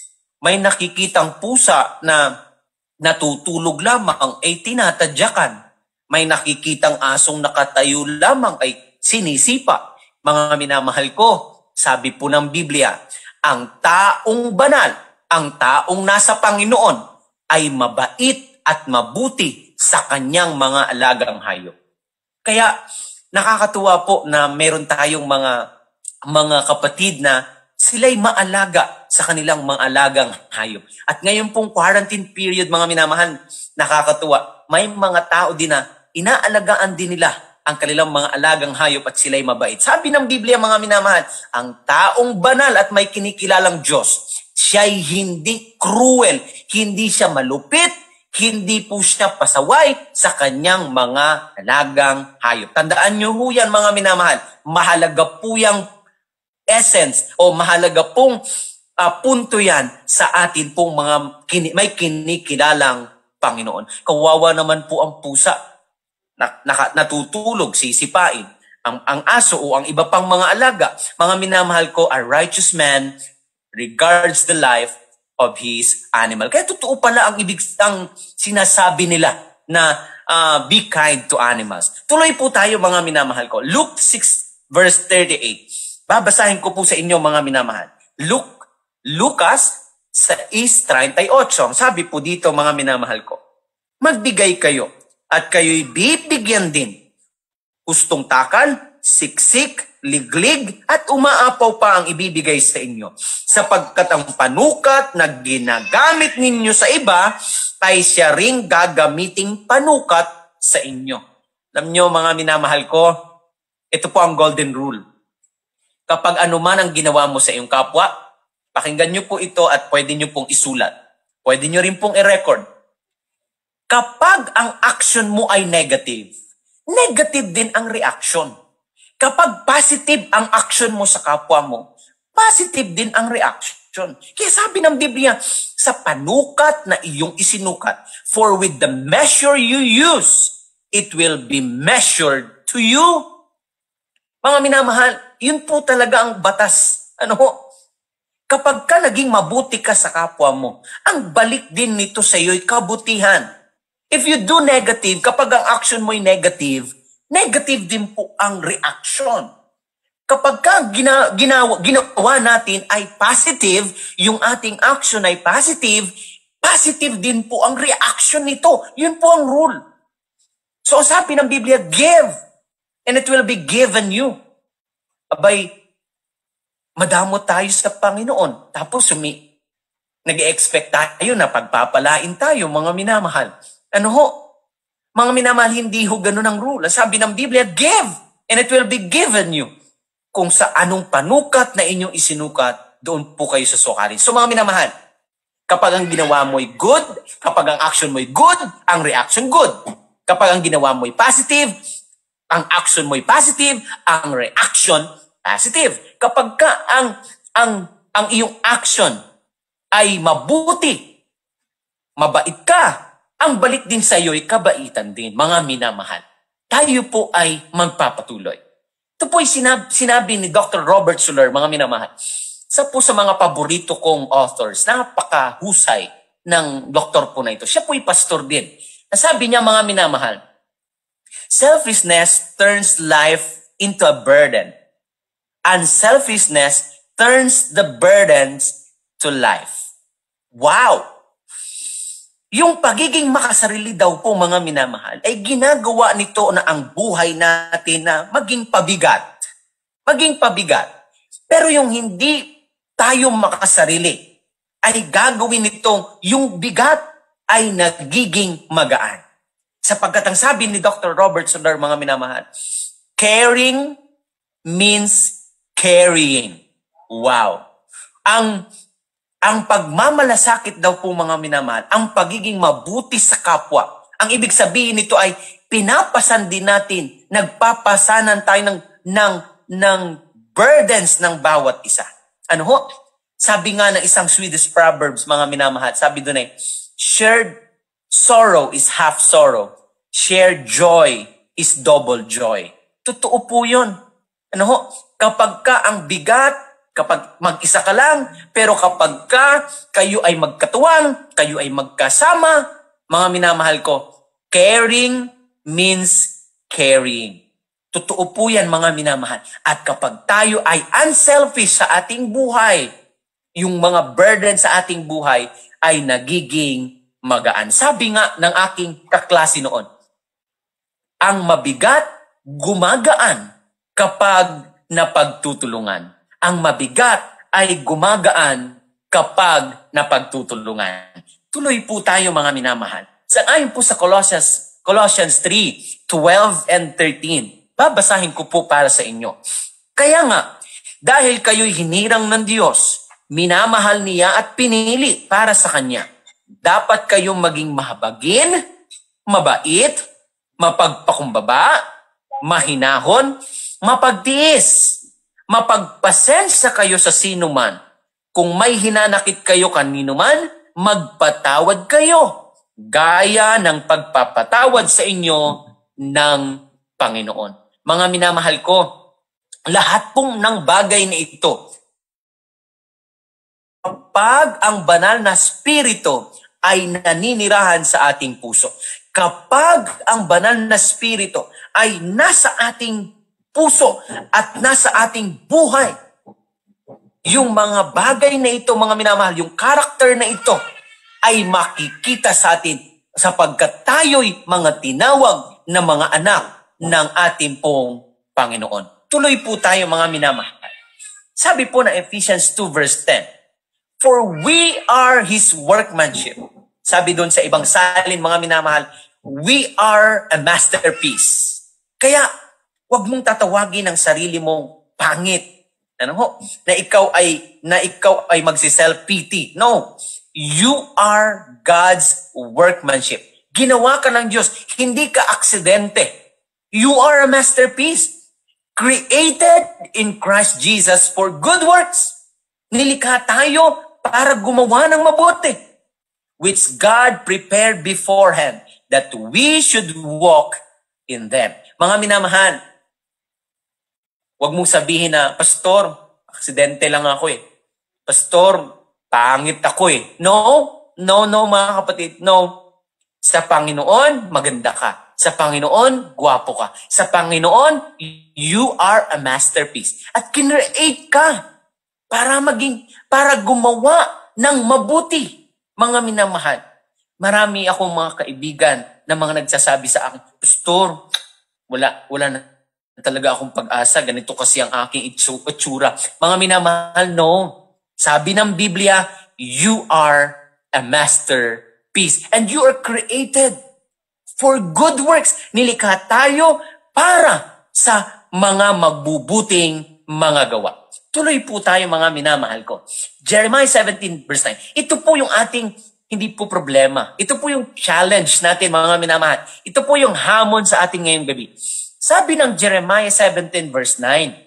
may nakikitang pusa na natutulog lamang ay tinatadyakan. May nakikitang asong nakatayo lamang ay sinisipa. Mga minamahal ko, sabi po ng Biblia, ang taong banal, ang taong nasa Panginoon ay mabait at mabuti sa kanyang mga alagang hayop. Kaya nakakatuwa po na meron tayong mga mga kapatid na sila'y maalaga sa kanilang mga alagang hayop. At ngayon pong quarantine period, mga minamahal, nakakatuwa. May mga tao din na inaalagaan din nila ang kanilang mga alagang hayop at sila'y mabait. Sabi ng Biblia, mga minamahal, ang taong banal at may kinikilalang Diyos, siya'y hindi cruel, hindi siya malupit, hindi po siya pasaway sa kanyang mga alagang hayop. Tandaan niyo ho yan, mga minamahal. Mahalaga po yung essence o mahalaga pong uh, punto yan sa atin pong mga kini- may kinikilalang Panginoon. Kawawa naman po ang pusa. Na, naka, natutulog, sisipain. Ang, ang aso o ang iba pang mga alaga, mga minamahal ko, a righteous man regards the life of his animal. Kaya totoo pala ang ibig ang sinasabi nila na uh, be kind to animals. Tuloy po tayo, mga minamahal ko. Luke six verse thirty-eight. Babasahin ko po sa inyo, mga minamahal. Luke, Lucas six thirty-eight. Sabi po dito, mga minamahal ko, magbigay kayo at kayo'y bibigyan din. Gustong takal, siksik, liglig, at umaapaw pa ang ibibigay sa inyo. Sapagkat ang panukat na ginagamit ninyo sa iba, ay siya ring gagamiting panukat sa inyo. Alam nyo, mga minamahal ko, ito po ang golden rule. Kapag anuman ang ginawa mo sa iyong kapwa, pakinggan nyo po ito at pwede nyo pong isulat. Pwede nyo rin pong i-record. Kapag ang action mo ay negative, negative din ang reaction. Kapag positive ang action mo sa kapwa mo, positive din ang reaction. Kaya sabi ng Biblia, sa panukat na iyong isinukat, for with the measure you use, it will be measured to you. Mga minamahal, yun po talaga ang batas. Ano ho? Kapag ka naging mabuti ka sa kapwa mo, ang balik din nito sa iyo'y kabutihan. If you do negative, kapag ang action mo ay negative, negative din po ang reaction. Kapag ka gina, ginawa, ginawa natin ay positive, yung ating action ay positive, positive din po ang reaction nito. Yun po ang rule. So sabi ng Biblia, give, and it will be given you. Abay, madamot tayo sa Panginoon. Tapos sumi, nag-expect tayo na pagpapalain tayo, mga minamahal. Ano ho? Mga minamahal, hindi ho ganun ang rule. Sabi ng Biblia, give, and it will be given you. Kung sa anong panukat na inyong isinukat, doon po kayo susukarin. So mga minamahal, kapag ang ginawa mo'y good, kapag ang action mo'y good, ang reaction good. Kapag ang ginawa mo'y positive, ang action mo'y positive, ang reaction positive. Kapag ka ang, ang, ang iyong action ay mabuti, mabait ka, ang balik din sa iyo ay kabaitan din, mga minamahal. Tayo po ay magpapatuloy. Ito po ay sinabi, sinabi ni Doctor Robert Suller, mga minamahal. Isa po sa mga paborito kong authors, napakahusay ng doktor po na ito. Siya po ay pastor din. Nasabi niya, mga minamahal, selfishness turns life into a burden. Unselfishness turns the burdens to life. Wow! Yung pagiging makasarili daw po, mga minamahal, ay ginagawa nito na ang buhay natin na maging pabigat. Maging pabigat. Pero yung hindi tayo makasarili, ay gagawin nito yung bigat ay nagiging magaan. Sapagkat ang sabi ni Doctor Robert Suller, mga minamahal, caring means carrying. Wow. Ang Ang pagmamalasakit daw po, mga minamahal, ang pagiging mabuti sa kapwa, Ang ibig sabihin nito ay pinapasan din natin, nagpapasanan tayo ng, ng, ng burdens ng bawat isa. Ano ho? Sabi nga ng isang Swedish Proverbs, mga minamahal, sabi doon ay, shared sorrow is half sorrow. Shared joy is double joy. Totoo po yun. Ano ho? Kapag ka ang bigat, kapag mag-isa ka lang, pero kapag ka kayo ay magkatuwang, kayo ay magkasama, mga minamahal ko, caring means carrying. Totoo po yan, mga minamahal. At kapag tayo ay unselfish sa ating buhay, yung mga burden sa ating buhay ay nagiging magaan. Sabi nga ng aking kaklase noon, ang mabigat, gumagaan kapag napagtutulungan. Ang mabigat ay gumagaan kapag napagtutulungan. Tuloy po tayo, mga minamahal. Sangayon po sa Colossians, Colossians three, twelve and thirteen. Babasahin ko po para sa inyo. Kaya nga, dahil kayo'y hinirang ng Diyos, minamahal niya at pinili para sa Kanya. Dapat kayong maging mahabagin, mabait, mapagpakumbaba, mahinahon, mapagtiis, mapagpasensya kayo sa sino man. Kung may hinanakit kayo kanino man, magpatawad kayo, gaya ng pagpapatawad sa inyo ng Panginoon. Mga minamahal ko, lahat pong ng bagay na ito, kapag ang banal na spirito ay naninirahan sa ating puso, kapag ang banal na spirito ay nasa ating puso at nasa ating buhay, yung mga bagay na ito, mga minamahal, yung karakter na ito ay makikita sa atin sapagkat tayo'y mga tinawag na mga anak ng ating pong Panginoon. Tuloy po tayo, mga minamahal. Sabi po ng Ephesians two verse ten, for we are His workmanship. Sabi doon sa ibang salin, mga minamahal, we are a masterpiece. Kaya, huwag mong tatawagin ang sarili mong pangit. Ano ho? Na ikaw ay na ikaw ay magsi-self-pity. No. You are God's workmanship. Ginawa ka ng Diyos, hindi ka aksidente. You are a masterpiece. Created in Christ Jesus for good works. Nilikha tayo para gumawa ng mabuti, which God prepared beforehand that we should walk in them. Mga minamahal, huwag mong sabihin na, Pastor, aksidente lang ako eh. Pastor, pangit ako eh. No, no, no mga kapatid, no. Sa Panginoon, maganda ka. Sa Panginoon, gwapo ka. Sa Panginoon, you are a masterpiece. At kinreate ka para maging, para gumawa ng mabuti. Mga minamahal, marami akong mga kaibigan na mga nagsasabi sa akin, Pastor, wala, wala na talaga akong pag-asa. Ganito kasi ang aking itsura. Mga minamahal, no. Sabi ng Biblia, you are a masterpiece. And you are created for good works. Nilikha tayo para sa mga magbubuting mga gawa. Tuloy po tayo, mga minamahal ko. Jeremiah seventeen verse nine. Ito po yung ating hindi po problema. Ito po yung challenge natin, mga minamahal. Ito po yung hamon sa ating ngayong gabi. Sabi ng Jeremiah seventeen verse nine,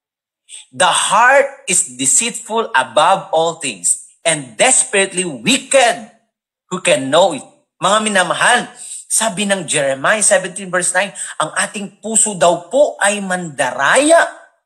the heart is deceitful above all things and desperately wicked. Who can know it? Mga minamahal, sabi ng Jeremiah seventeen verse nine, ang ating puso daw po ay mandaraya.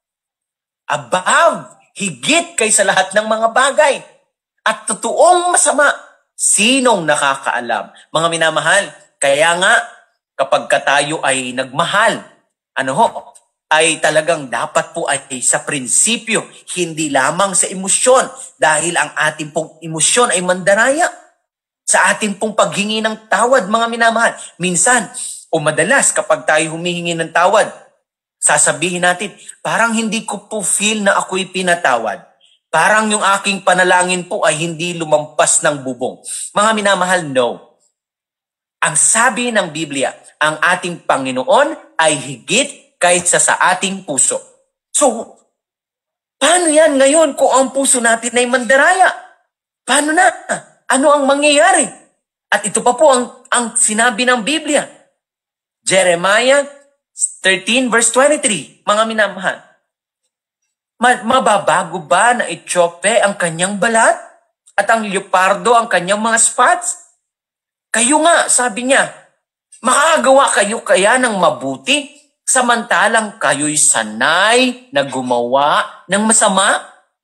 Above, higit kaysa lahat ng mga bagay. At totoong masama, sinong nakakaalam? Mga minamahal, kaya nga, kapag ka tayo ay nagmahal, ano ho, ay talagang dapat po ay sa prinsipyo, hindi lamang sa emosyon, dahil ang ating pong emosyon ay mandaraya. Sa ating pong paghingi ng tawad, mga minamahal, minsan o madalas kapag tayo humihingi ng tawad, sasabihin natin, parang hindi ko po feel na ako'y pinatawad. Parang yung aking panalangin po ay hindi lumampas ng bubong. Mga minamahal, no. Ang sabi ng Biblia, ang ating Panginoon ay higit kaysa sa ating puso. So, paano yan ngayon kung ang puso natin ay mandaraya? Paano na? Ano ang mangyayari? At ito pa po ang, ang sinabi ng Biblia. Jeremiah thirteen verse twenty-three, mga minamahal. Ma- mababago ba na Etiope ang kanyang balat? At ang leopardo ang kanyang mga spots? Kayo nga, sabi niya, makagawa kayo kaya ng mabuti samantalang kayo'y sanay na gumawa ng masama?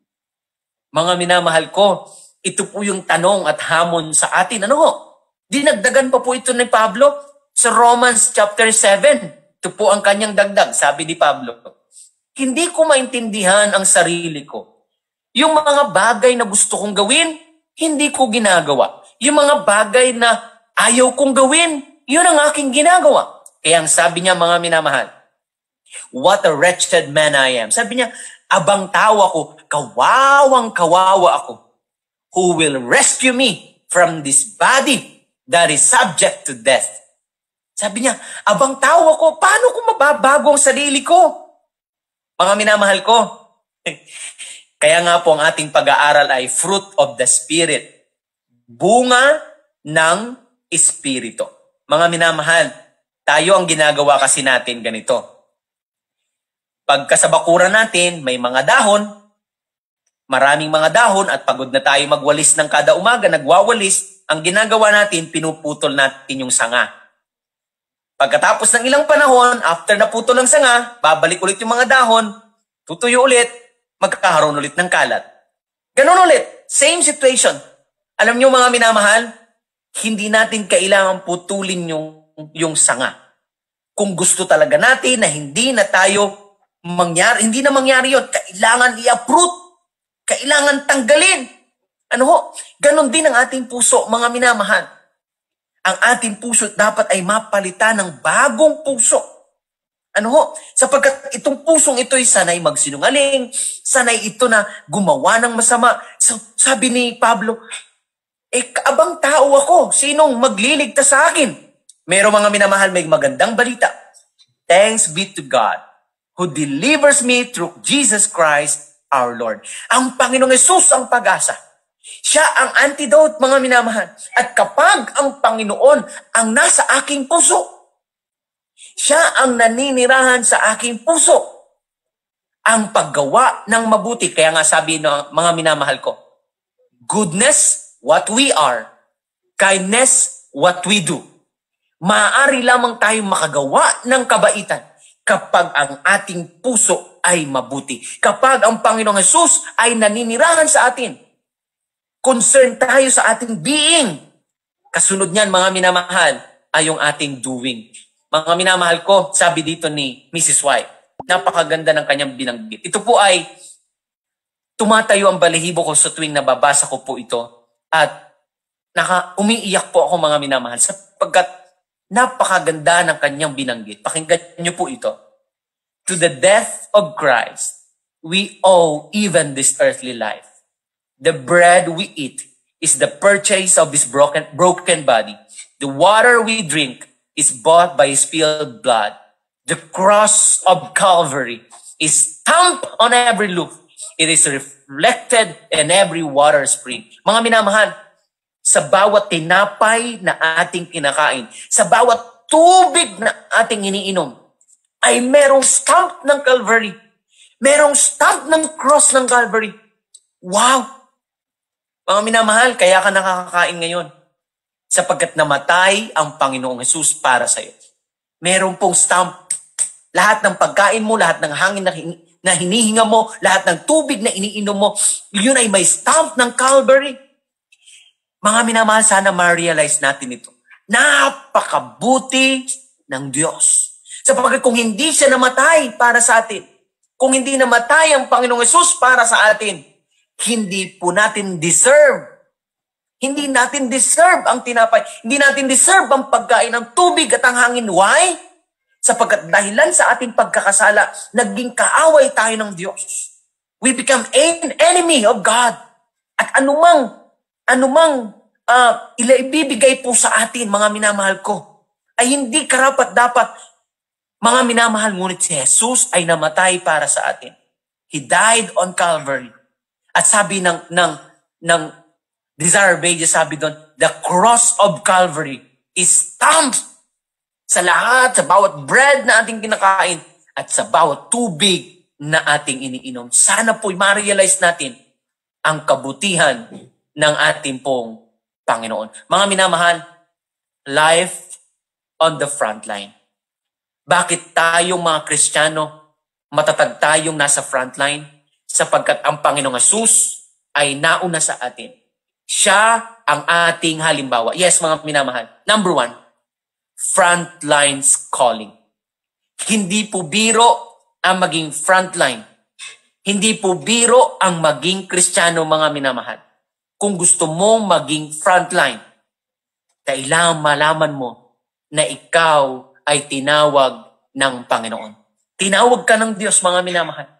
Mga minamahal ko, ito po yung tanong at hamon sa atin. Ano ho? Dinagdagan pa po ito ni Pablo sa Romans chapter seven. Ito po ang kanyang dagdag, sabi ni Pablo. Hindi ko maintindihan ang sarili ko. Yung mga bagay na gusto kong gawin, hindi ko ginagawa. Yung mga bagay na ayaw kong gawin, yun ang aking ginagawa. Kaya ang sabi niya, mga minamahal, what a wretched man I am. Sabi niya, abang tao ako, kawawang kawawa ako. Who will rescue me from this body that is subject to death? Sabi niya, abang tao ako, paano ko mababago ang sarili ko? Mga minamahal ko, kaya nga po ang ating pag-aaral ay fruit of the Spirit. Bunga ng Espiritu. Mga minamahal, tayo ang ginagawa kasi natin ganito. Pagka sa bakuran natin, may mga dahon, maraming mga dahon at pagod na tayo magwalis ng kada umaga, nagwawalis, ang ginagawa natin, pinuputol natin yung sanga. Pagkatapos ng ilang panahon, after naputol ng sanga, babalik ulit yung mga dahon, tutuyo ulit, magkakaroon ulit ng kalat. Ganun ulit. Same situation. Alam niyo mga minamahal, hindi natin kailangan putulin yung, yung sanga. Kung gusto talaga natin na hindi na tayo mangyari, hindi na mangyari yun, kailangan i-uproot. Kailangan tanggalin. Ano ho? Ganon din ang ating puso, mga minamahal. Ang ating puso dapat ay mapalitan ng bagong puso. Ano ho? Sapagkat itong pusong ito ay sanay magsinungaling, sanay ito na gumawa ng masama. So, sabi ni Pablo, eh, kaabang tao ako. Sinong magliligtas sa akin? Merong mga minamahal, may magandang balita. Thanks be to God who delivers me through Jesus Christ our Lord. Ang Panginoong Yesus ang pag-asa. Siya ang antidote, mga minamahal. At kapag ang Panginoon ang nasa aking puso, siya ang naninirahan sa aking puso. Ang paggawa ng mabuti. Kaya nga sabi ng mga minamahal ko, goodness, what we are. Kindness, what we do. Maaari lamang tayong makagawa ng kabaitan kapag ang ating puso ay mabuti. Kapag ang Panginoong Hesus ay naninirahan sa atin. Concern tayo sa ating being. Kasunod niyan, mga minamahal, ay yung ating doing. Mga minamahal ko, sabi dito ni Missus White, napakaganda ng kanyang binanggit. Ito po ay tumatayo ang balahibo ko sa tuwing nababasa ko po ito at naka, umiiyak po ako, mga minamahal, sapagkat napakaganda ng kanyang binanggit. Pakinggan niyo po ito. To the death of Christ, we owe even this earthly life. The bread we eat is the purchase of His broken, broken body. The water we drink is bought by His spilled blood. The cross of Calvary is stamped on every roof. It is reflected in every water spring. Mga minamahal, sa bawat tinapay na ating kinakain, sa bawat tubig na ating iniinom, ay merong stamp ng Calvary. Merong stamp ng cross ng Calvary. Wow! Mga minamahal, kaya ka nakakakain ngayon. Sapagkat namatay ang Panginoong Hesus para sa iyo. Meron pong stamp. Lahat ng pagkain mo, lahat ng hangin na, hin- na hinihinga mo, lahat ng tubig na iniinom mo, yun ay may stamp ng Calvary. Mga minamahal, sana ma-realize natin ito. Napakabuti ng Diyos. Sapagkat kung hindi siya namatay para sa atin, kung hindi namatay ang Panginoong Hesus para sa atin, hindi po natin deserve Hindi natin deserve ang tinapay. Hindi natin deserve ang pagkain ng tubig at ang hangin. Why? Sapagkat dahilan sa ating pagkakasala, naging kaaway tayo ng Diyos. We become an enemy of God. At anumang, anumang uh, ilaibibigay po sa atin, mga minamahal ko, ay hindi karapat dapat, mga minamahal, ngunit si Jesus ay namatay para sa atin. He died on Calvary. At sabi ng, ng, ng Desire Beja sabi doon, the cross of Calvary is stamped sa lahat, sa bawat bread na ating kinakain at sa bawat tubig na ating iniinom. Sana po'y ma-realize natin ang kabutihan ng ating pong Panginoon. Mga minamahal, life on the front line. Bakit tayong mga Kristiyano, matatag tayong nasa frontline? Sapagkat ang Panginoong Hesus ay nauna sa atin. Siya ang ating halimbawa. Yes, mga minamahal. Number one, frontlines calling. Hindi po biro ang maging frontline. Hindi po biro ang maging Kristiyano, mga minamahal. Kung gusto mong maging frontline, kailangan malaman mo na ikaw ay tinawag ng Panginoon. Tinawag ka ng Diyos, mga minamahal.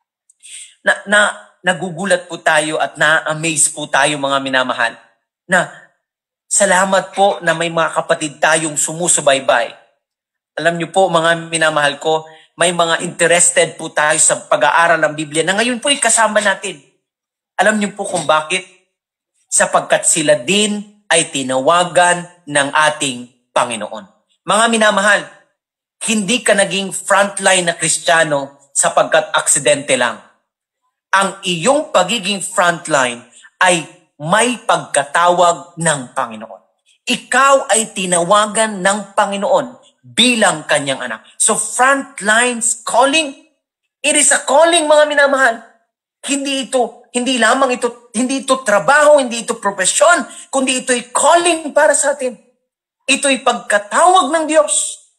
Na, na nagugulat po tayo at na-amaze po tayo, mga minamahal, na salamat po na may mga kapatid tayong sumusubaybay. Alam niyo po, mga minamahal ko, may mga interested po tayo sa pag-aaral ng Biblia na ngayon po ay kasama natin. Alam niyo po kung bakit? Sapagkat sila din ay tinawagan ng ating Panginoon. Mga minamahal, hindi ka naging frontline na Kristiyano sapagkat aksidente lang. Ang iyong pagiging frontline ay may pagkatawag ng Panginoon. Ikaw ay tinawagan ng Panginoon bilang kanyang anak. So frontlines calling, it is a calling, mga minamahal. Hindi ito, hindi lamang ito, hindi ito trabaho, hindi ito profesyon, kundi ito'y calling para sa atin. Ito'y pagkatawag ng Diyos.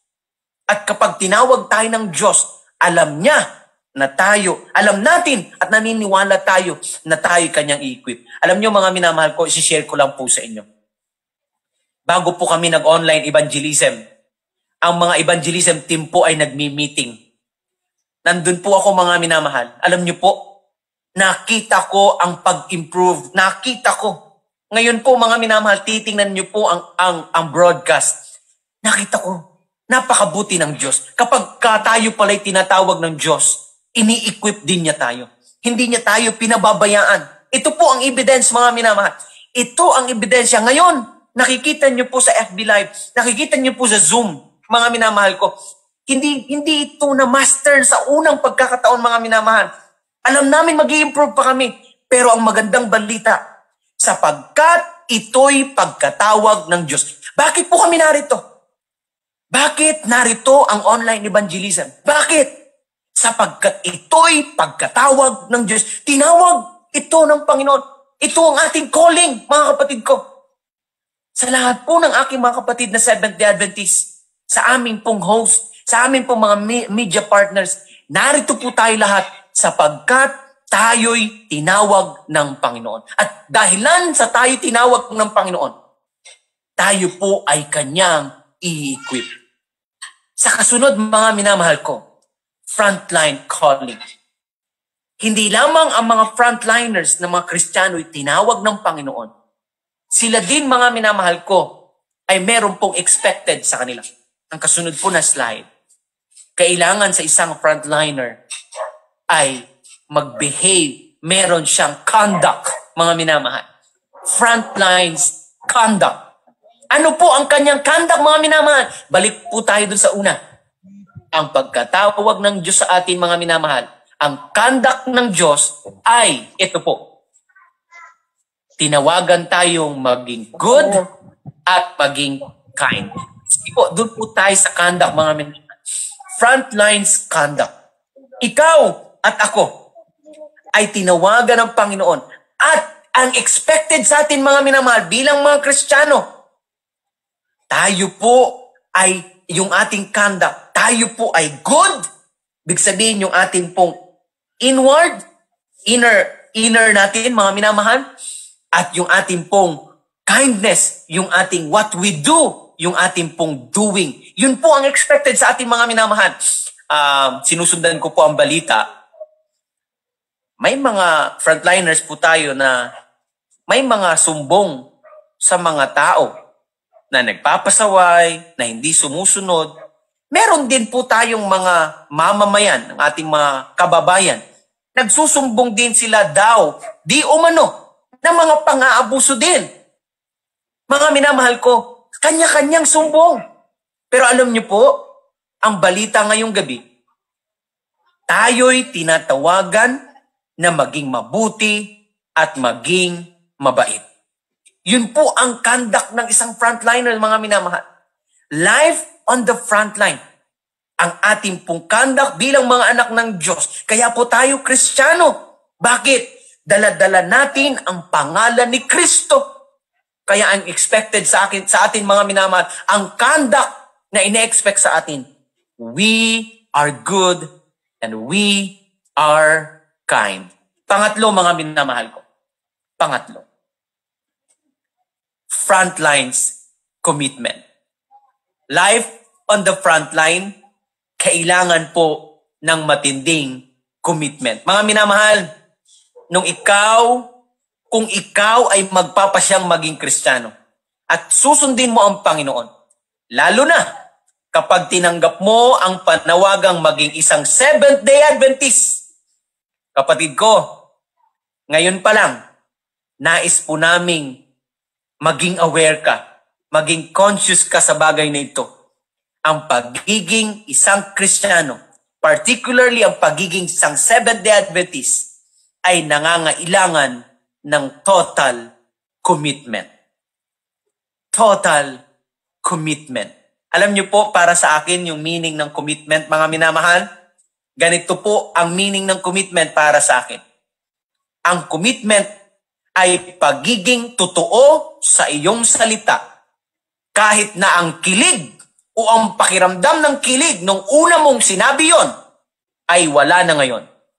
At kapag tinawag tayo ng Diyos, alam niya na tayo, alam natin at naniniwala tayo na tayo kanyang i-equip. Alam niyo, mga minamahal ko, isi-share ko lang po sa inyo. Bago po kami nag-online evangelism, ang mga evangelism team po ay nagmi-meeting. Nandun po ako, mga minamahal. Alam niyo po, nakita ko ang pag-improve. Nakita ko. Ngayon po, mga minamahal, titingnan niyo po ang, ang, ang broadcast. Nakita ko, napakabuti ng Diyos. Kapag ka tayo pala'y tinatawag ng Diyos, ini-equip din niya tayo. Hindi niya tayo pinababayaan. Ito po ang evidence, mga minamahal. Ito ang ebidensya. Ngayon, nakikita niyo po sa F B Live, nakikita niyo po sa Zoom, mga minamahal ko. Hindi, hindi ito na master sa unang pagkakataon, mga minamahal. Alam namin mag-i-improve pa kami. Pero ang magandang balita, sapagkat ito'y pagkatawag ng Diyos. Bakit po kami narito? Bakit narito ang online evangelism? Bakit? Sapagkat ito'y pagkatawag ng Diyos. Tinawag ito ng Panginoon. Ito ang ating calling, mga kapatid ko. Sa lahat po ng aking mga kapatid na Seventh-day Adventist, sa aming pong host, sa aming pong mga media partners, narito po tayo lahat sapagkat tayo'y tinawag ng Panginoon. At dahilan sa tayo tinawag ng Panginoon, tayo po ay kanyang i-equip. Sa kasunod, mga minamahal ko, frontline calling. Hindi lamang ang mga frontliners ng mga Kristiyano ay tinawag ng Panginoon. Sila din, mga minamahal ko, ay meron pong expected sa kanila. Ang kasunod po na slide, kailangan sa isang frontliner ay mag-behave. Meron siyang conduct, mga minamahal. Frontlines conduct. Ano po ang kanyang conduct, mga minamahal? Balik po tayo dun sa una. Ang pagkatawag ng Diyos sa atin, mga minamahal, ang conduct ng Diyos ay ito po. Tinawagan tayong maging good at maging kind. Sige po, doon po tayo sa conduct, mga minamahal. Frontlines conduct. Ikaw at ako ay tinawagan ng Panginoon. At ang expected sa atin, mga minamahal, bilang mga Kristiyano, tayo po ay yung ating conduct, tayo po ay good. Big sabihin yung ating pong inward, inner, inner natin, mga minamahal. At yung ating pong kindness, yung ating what we do, yung ating pong doing. Yun po ang expected sa ating mga minamahal. Uh, sinusundan ko po ang balita. May mga frontliners po tayo na may mga sumbong sa mga tao na nagpapasaway, na hindi sumusunod. Meron din po tayong mga mamamayan, ng ating mga kababayan. Nagsusumbong din sila daw, di umano, ng mga pang-aabuso din. Mga minamahal ko, kanya-kanyang sumbong. Pero alam niyo po, ang balita ngayong gabi, tayo'y tinatawagan na maging mabuti at maging mabait. Yun po ang conduct ng isang frontliner, mga minamahal. Life on the frontline. Ang ating pong conduct bilang mga anak ng Diyos. Kaya po tayo Kristiyano. Bakit? Dala-dala natin ang pangalan ni Kristo. Kaya ang expected sa akin, sa atin mga minamahal, ang conduct na ine-expect sa atin, we are good and we are kind. Pangatlo, mga minamahal ko. Pangatlo. Frontlines commitment. Life on the frontline, kailangan po ng matinding commitment. Mga minamahal, nung ikaw, kung ikaw ay magpapasyang maging Kristiyano at susundin mo ang Panginoon, lalo na kapag tinanggap mo ang panawagang maging isang Seventh-day Adventist. Kapatid ko, ngayon pa lang, nais po naming maging aware ka, maging conscious ka sa bagay na ito. Ang pagiging isang Kristiyano, particularly ang pagiging isang Seventh-day Adventist, ay nangangailangan ng total commitment. Total commitment. Alam niyo po, para sa akin, yung meaning ng commitment, mga minamahal, ganito po ang meaning ng commitment para sa akin. Ang commitment ay pagiging totoo sa iyong salita. Kahit na ang kilig o ang pakiramdam ng kilig nung una mong sinabi yon ay wala na ngayon.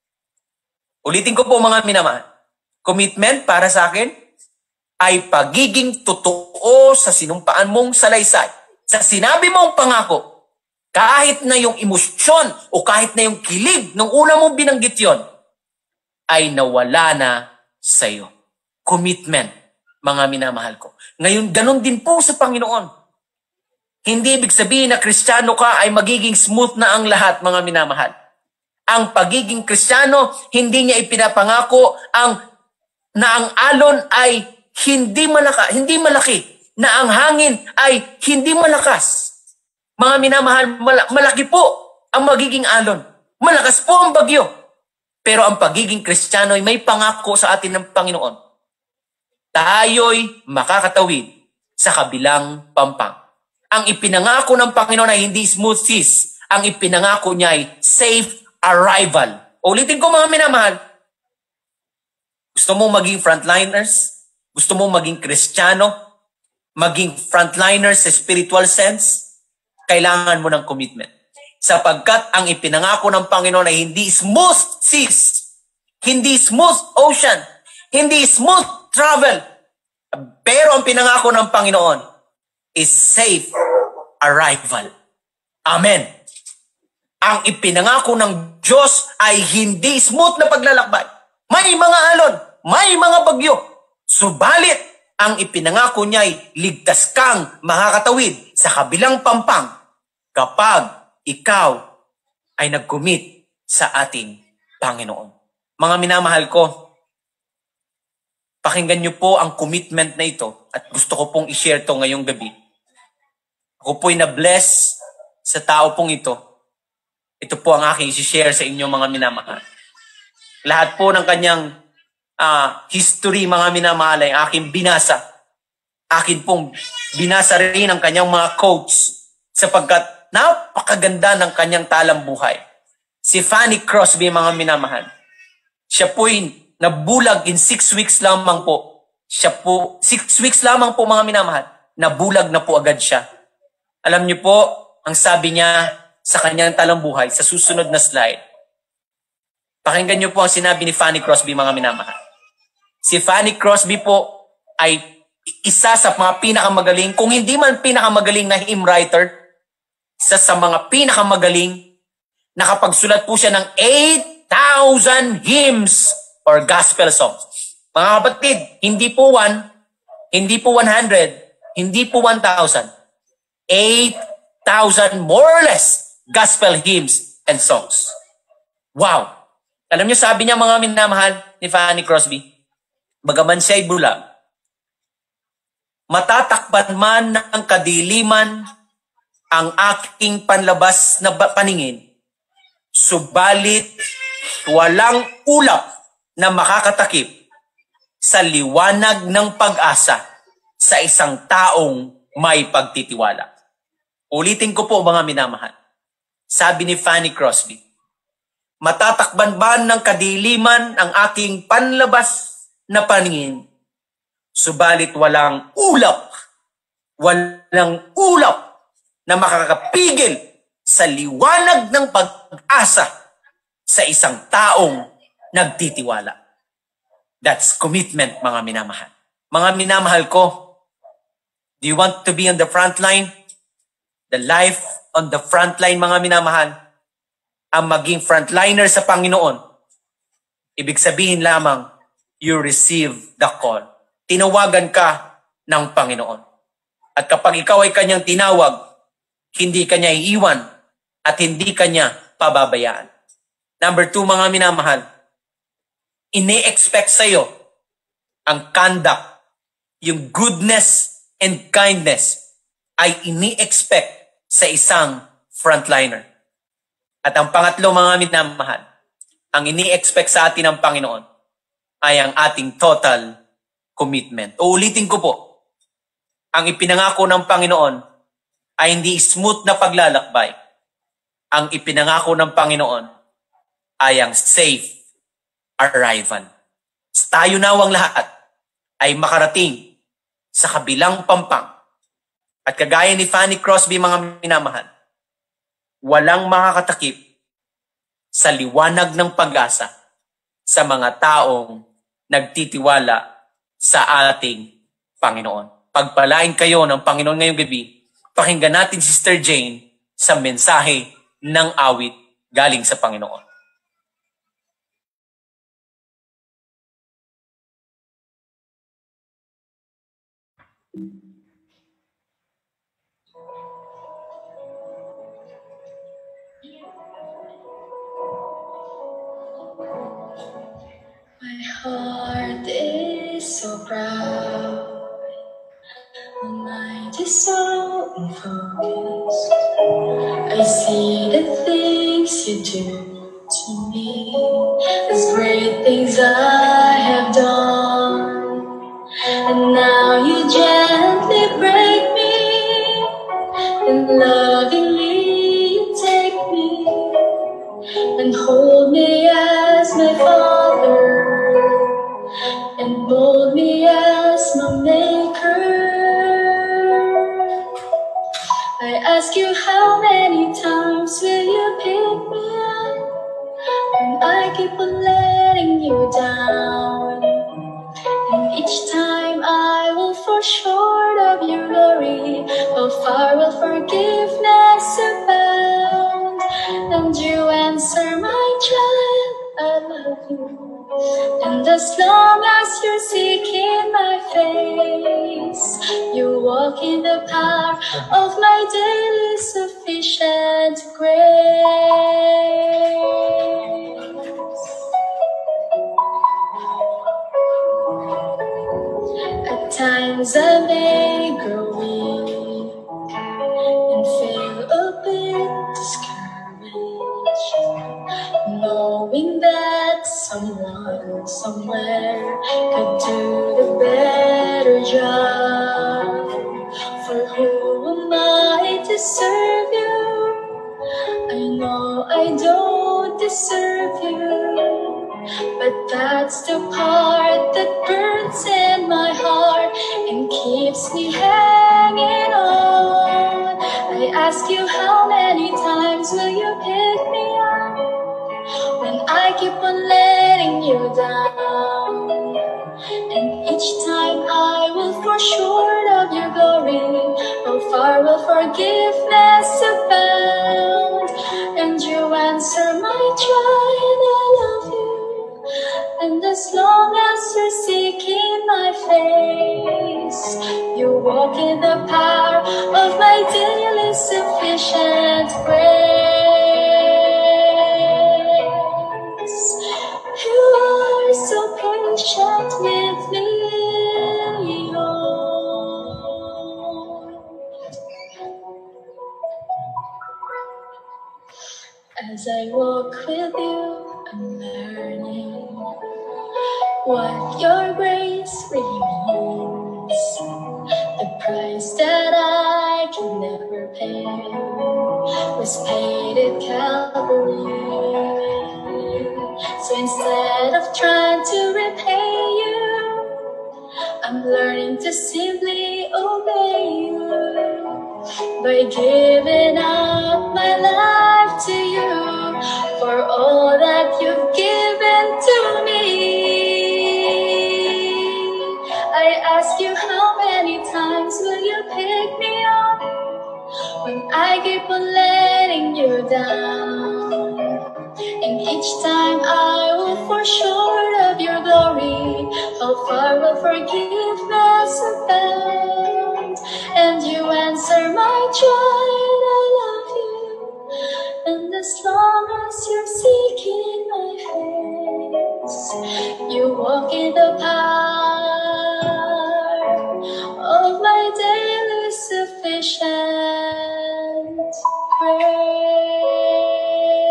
Ulitin ko po mga minamahal. Commitment para sa akin ay pagiging totoo sa sinumpaan mong salaysay. Sa sinabi mong pangako, kahit na yung emosyon o kahit na yung kilig nung una mong binanggit yon ay nawala na sa iyo. Commitment, mga minamahal ko. Ngayon, ganun din po sa Panginoon. Hindi ibig sabihin na Kristiyano ka ay magiging smooth na ang lahat, mga minamahal. Ang pagiging Kristiyano, hindi niya ipinapangako ang na ang alon ay hindi malaka, hindi malaki, na ang hangin ay hindi malakas. Mga minamahal, mal- malaki po ang magiging alon. Malakas po ang bagyo. Pero ang pagiging Kristiyano ay may pangako sa atin ng Panginoon. Tayo'y makakatawid sa kabilang pampang. Ang ipinangako ng Panginoon ay hindi smooth seas. Ang ipinangako niya ay safe arrival. Ulitin ko mga minamahal. Gusto mo maging frontliners? Gusto mo maging Kristiyano? Maging frontliners sa spiritual sense? Kailangan mo ng commitment. Sapagkat ang ipinangako ng Panginoon ay hindi smooth seas. Hindi smooth ocean. Hindi smooth travel. Pero ang pinangako ng Panginoon is safe arrival. Amen. Ang ipinangako ng Diyos ay hindi smooth na paglalakbay. May mga alon, may mga bagyo. Subalit, ang ipinangako niya ay ligtas kang makakatawid sa kabilang pampang kapag ikaw ay nag-commit sa ating Panginoon. Mga minamahal ko, pakinggan niyo po ang commitment na ito at gusto ko pong i-share to ngayong gabi. Ako po'y na-bless sa tao pong ito. Ito po ang aking i-share sa inyo mga minamahal. Lahat po ng kanyang uh, history, mga minamahal, ay aking binasa. Akin pong binasa rin ang kanyang mga quotes sapagkat napakaganda ng kanyang talambuhay. Si Fanny Crosby, mga minamahal, siya po'y nabulag in six weeks lamang po. Siya po, six weeks lamang po mga minamahal, nabulag na po agad siya. Alam niyo po, ang sabi niya sa kanyang talambuhay, sa susunod na slide. Pakinggan niyo po ang sinabi ni Fanny Crosby, mga minamahal. Si Fanny Crosby po ay isa sa mga pinakamagaling, kung hindi man pinakamagaling na hymn writer, isa sa mga pinakamagaling, nakapagsulat po siya ng eight thousand hymns or gospel songs. Mga kapatid, hindi po one, hindi po one hundred, hindi po one thousand. eight thousand more or less gospel hymns and songs. Wow! Alam niyo, sabi niya mga minamahal ni Fanny Crosby, bagaman siya'y bulag, matatakpan man ng kadiliman ang aking panlabas na paningin, subalit walang ulap na makakatakip sa liwanag ng pag-asa sa isang taong may pagtitiwala. Ulitin ko po mga minamahal. Sabi ni Fanny Crosby, matatakban ba ng kadiliman ang aking panlabas na paningin, subalit walang ulap, walang ulap na makakapigil sa liwanag ng pag-asa sa isang taong nagtitiwala. That's commitment, mga minamahal. Mga minamahal ko, do you want to be on the front line? The life on the front line, mga minamahal, ang maging frontliner sa Panginoon, ibig sabihin lamang, you receive the call. Tinawagan ka ng Panginoon. At kapag ikaw ay kanyang tinawag, hindi kanya iiwan at hindi kanya pababayaan. Number two, mga minamahal, ini-expect sa'yo ang conduct, yung goodness and kindness ay ini-expect sa isang frontliner. At ang pangatlo, mga minamahal, ang ini-expect sa atin ng Panginoon ay ang ating total commitment. Uulitin ko po, ang ipinangako ng Panginoon ay hindi smooth na paglalakbay. Ang ipinangako ng Panginoon ay ang safe arrival. Tayo nawang lahat ay makarating sa kabilang pampang. At kagaya ni Fanny Crosby, mga minamahal, walang makakatakip sa liwanag ng pag-asa sa mga taong nagtitiwala sa ating Panginoon. Pagpalain kayo ng Panginoon ngayong gabi, pakinggan natin si Sister Jane sa mensahe ng awit galing sa Panginoon. My heart is so proud, my mind is so focused. I see the things you do to me, those great things I have done, and now you gently break me, and lovingly you take me, and hold me as my Father, and mold me as my Maker. I ask you, how many times will you pick me up when I keep on letting you down? And each time I will fall short of your glory. How far will forgiveness abound? And you answer, my child, I love you. And as long as you're seeking my face, you walk in the power of my daily sufficient grace. At times I may grow weak and feel a bit discouraged, knowing that someone somewhere could do the better job. For who am I to serve you? I know I don't deserve you, but that's the part that burns in my heart and keeps me hanging on. I ask you, how many times will you pick me up when I keep on letting you down? And each time I will fall short of your glory. How far will forgiveness abound? And you answer, my child, I love you. And as long as you're seeking my face, you walk in the power of my daily sufficient grace. You are so patient with me. As I walk with you, I'm learning what your grace really means. The price that I can never pay was paid at Calvary. So instead of trying to repay you, I'm learning to simply obey you by giving up my life to you for all that you've given to me. I ask you, how many times will you pick me up when I keep on letting you down? And each time I will fall short of your glory, how far will forgiveness abound? And you answer my child, I love you. And as long as you're seeking my face, you walk in the power of my daily sufficient grace.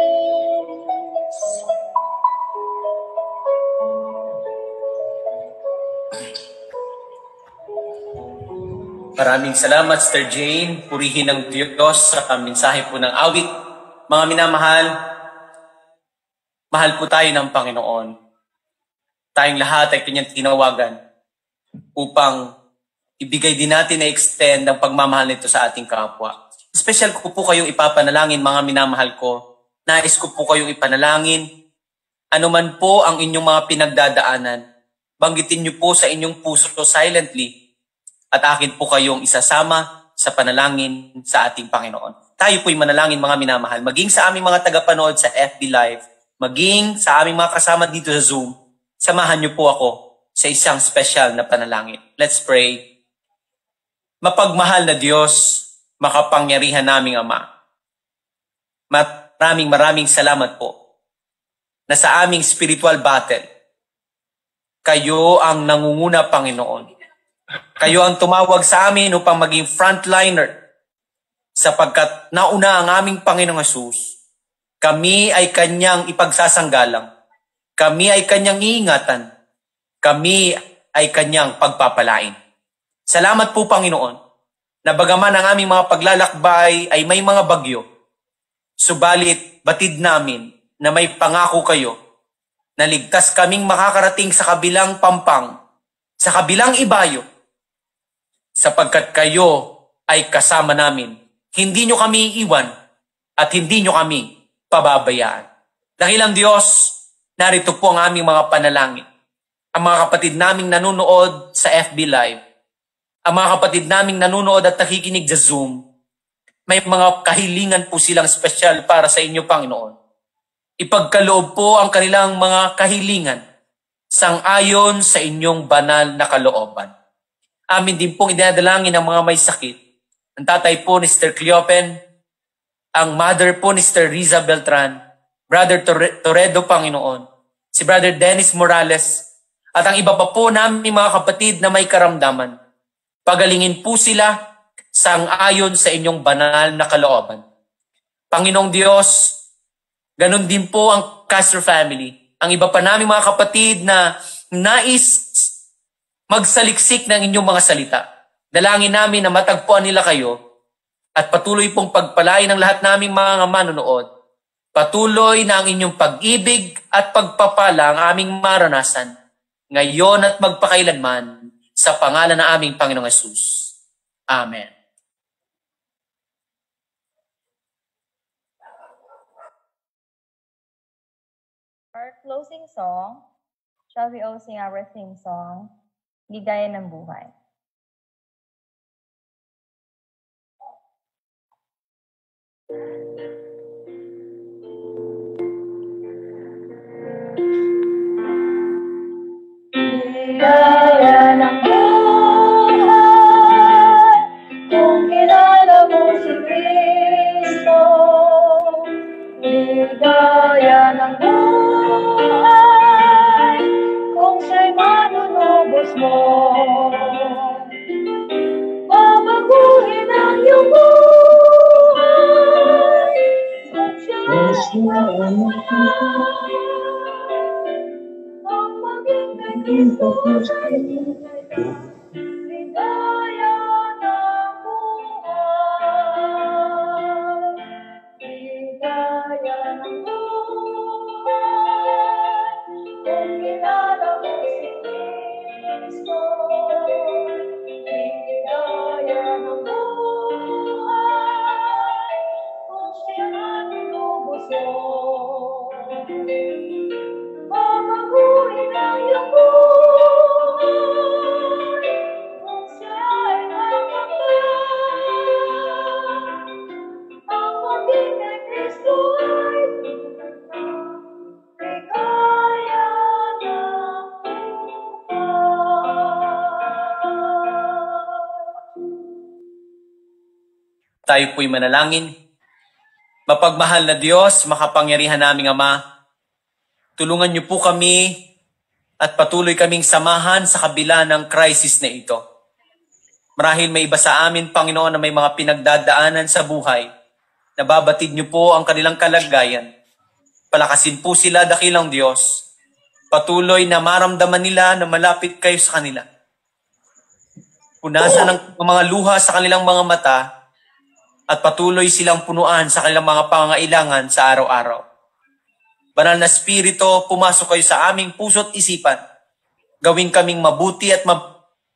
Maraming salamat, Sister Jane. Purihin ng Diyos sa mensahe po ng awit. Mga minamahal, mahal po tayo ng Panginoon. Tayong lahat ay Kanyang tinawagan upang ibigay din natin na extend ang pagmamahal nito sa ating kapwa. Special ko po kayong ipapanalangin, mga minamahal ko. Nais ko po kayong ipanalangin. Ano man po ang inyong mga pinagdadaanan, banggitin niyo po sa inyong puso silently at akin po kayong isasama sa panalangin sa ating Panginoon. Tayo po'y manalangin, mga minamahal, maging sa aming mga tagapanood sa F B Live, maging sa aming mga kasama dito sa Zoom. Samahan niyo po ako sa isang special na panalangin. Let's pray. Mapagmahal na Diyos, makapangyarihan naming Ama, maraming maraming salamat po na sa aming spiritual battle, kayo ang nangunguna, Panginoon. Kayo ang tumawag sa amin upang maging frontliner sapagkat nauna ang aming Panginoong Hesus. Kami ay Kanyang ipagsasanggalang. Kami ay Kanyang iingatan. Kami ay Kanyang pagpapalain. Salamat po, Panginoon, na bagaman ang aming mga paglalakbay ay may mga bagyo, subalit batid namin na may pangako kayo na ligtas kaming makakarating sa kabilang pampang, sa kabilang ibayo, sapagkat kayo ay kasama namin. Hindi nyo kami iiwan at hindi nyo kami pababayaan. Dakilang Diyos, narito po ang aming mga panalangin. Ang mga kapatid naming nanonood sa F B Live, ang mga kapatid naming nanonood at nakikinig sa Zoom, may mga kahilingan po silang special para sa inyo, Panginoon. Ipagkaloob po ang kanilang mga kahilingan sang-ayon sa inyong banal na kalooban. Amin din pong idinadalangin ang mga may sakit. Ang tatay po ni Sister Cleopen, ang mother po ni Sister Riza Beltran, Brother Toredo, Panginoon, si Brother Dennis Morales, at ang iba pa po namin mga kapatid na may karamdaman. Pagalingin po sila sang-ayon sa inyong banal na kalooban. Panginoong Diyos, ganun din po ang Castro family. Ang iba pa namin mga kapatid na nais magsaliksik ng inyong mga salita. Dalangin namin na matagpuan nila kayo at patuloy pong pagpalain ng lahat naming mga manonood. Patuloy na ang inyong pag-ibig at pagpapala ang aming maranasan ngayon at magpakailanman sa pangalan ng aming Panginoong Hesus. Amen. Our closing song, shall we all sing our theme song, Ligaya ng Buhay. Ligaya ng buhay kung kilala mo si Kristo. Ligaya ng buhay kung siya'y manunubos mo. Ang maging kay Kristo ay ligaya ng buhay. Ligaya ng buhay. Kung kilala mo si Kristo, ligaya ng buhay. Kung siya ang lubos mo, babaguhin ang iyong buhay. Kung siya ay makakita, ang maging kay Kristo ay ligaya ng buhay. Tayo po'y manalangin. Mapagmahal na Diyos, makapangyarihan naming Ama, tulungan niyo po kami at patuloy kaming samahan sa kabila ng crisis na ito. Marahil may iba sa amin, Panginoon, na may mga pinagdadaanan sa buhay. Nababatid niyo po ang kanilang kalagayan. Palakasin po sila, dakilang Diyos. Patuloy na maramdaman nila na malapit kayo sa kanila. Punasan ang mga luha sa kanilang mga mata at patuloy silang punuan sa kanilang mga pangangailangan sa araw-araw. Banal na Espiritu, pumasok kayo sa aming puso't isipan. Gawin kaming mabuti at mab-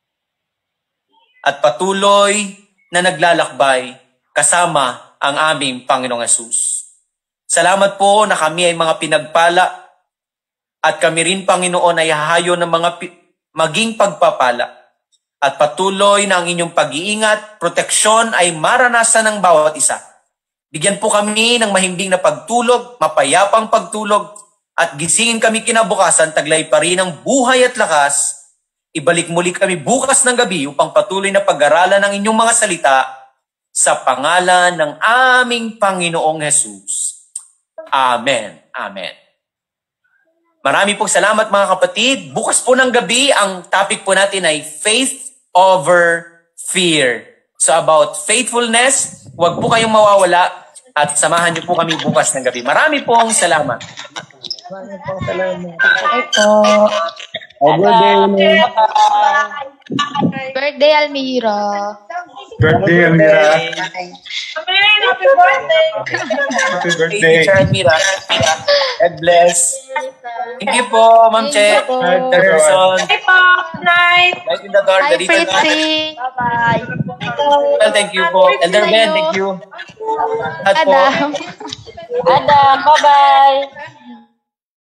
at patuloy na naglalakbay kasama ang aming Panginoong Hesus. Salamat po na kami ay mga pinagpala at kami rin, Panginoon, ay hahayo ng mga pi- maging pagpapala. At patuloy na ang inyong pag-iingat, proteksyon ay maranasan ng bawat isa. Bigyan po kami ng mahimbing na pagtulog, mapayapang pagtulog, at gisingin kami kinabukasan, taglay pa rin ang buhay at lakas. Ibalik muli kami bukas ng gabi upang patuloy na pag-aralan ng inyong mga salita sa pangalan ng aming Panginoong Hesus. Amen. Amen. Marami pong salamat mga kapatid. Bukas po ng gabi, ang topic po natin ay faith over fear. So about faithfulness, huwag po kayong mawawala at samahan niyo po kami bukas ng gabi. Marami pong salamat. Marami pong salamat. Ay po. Birthday, Birthday, Almira. Birthday, Almira. Happy birthday! Happy Hey, birthday. Teacher Almira. God bless. Thank you po, Ma'am Che. Thank you po. Elder Person. Bye po! Night! Light in the dark. Hi, the little dark. Fritzy. Bye-bye! Well, thank you po. Elder Ben, thank you. At po. Adam. Adam, bye-bye!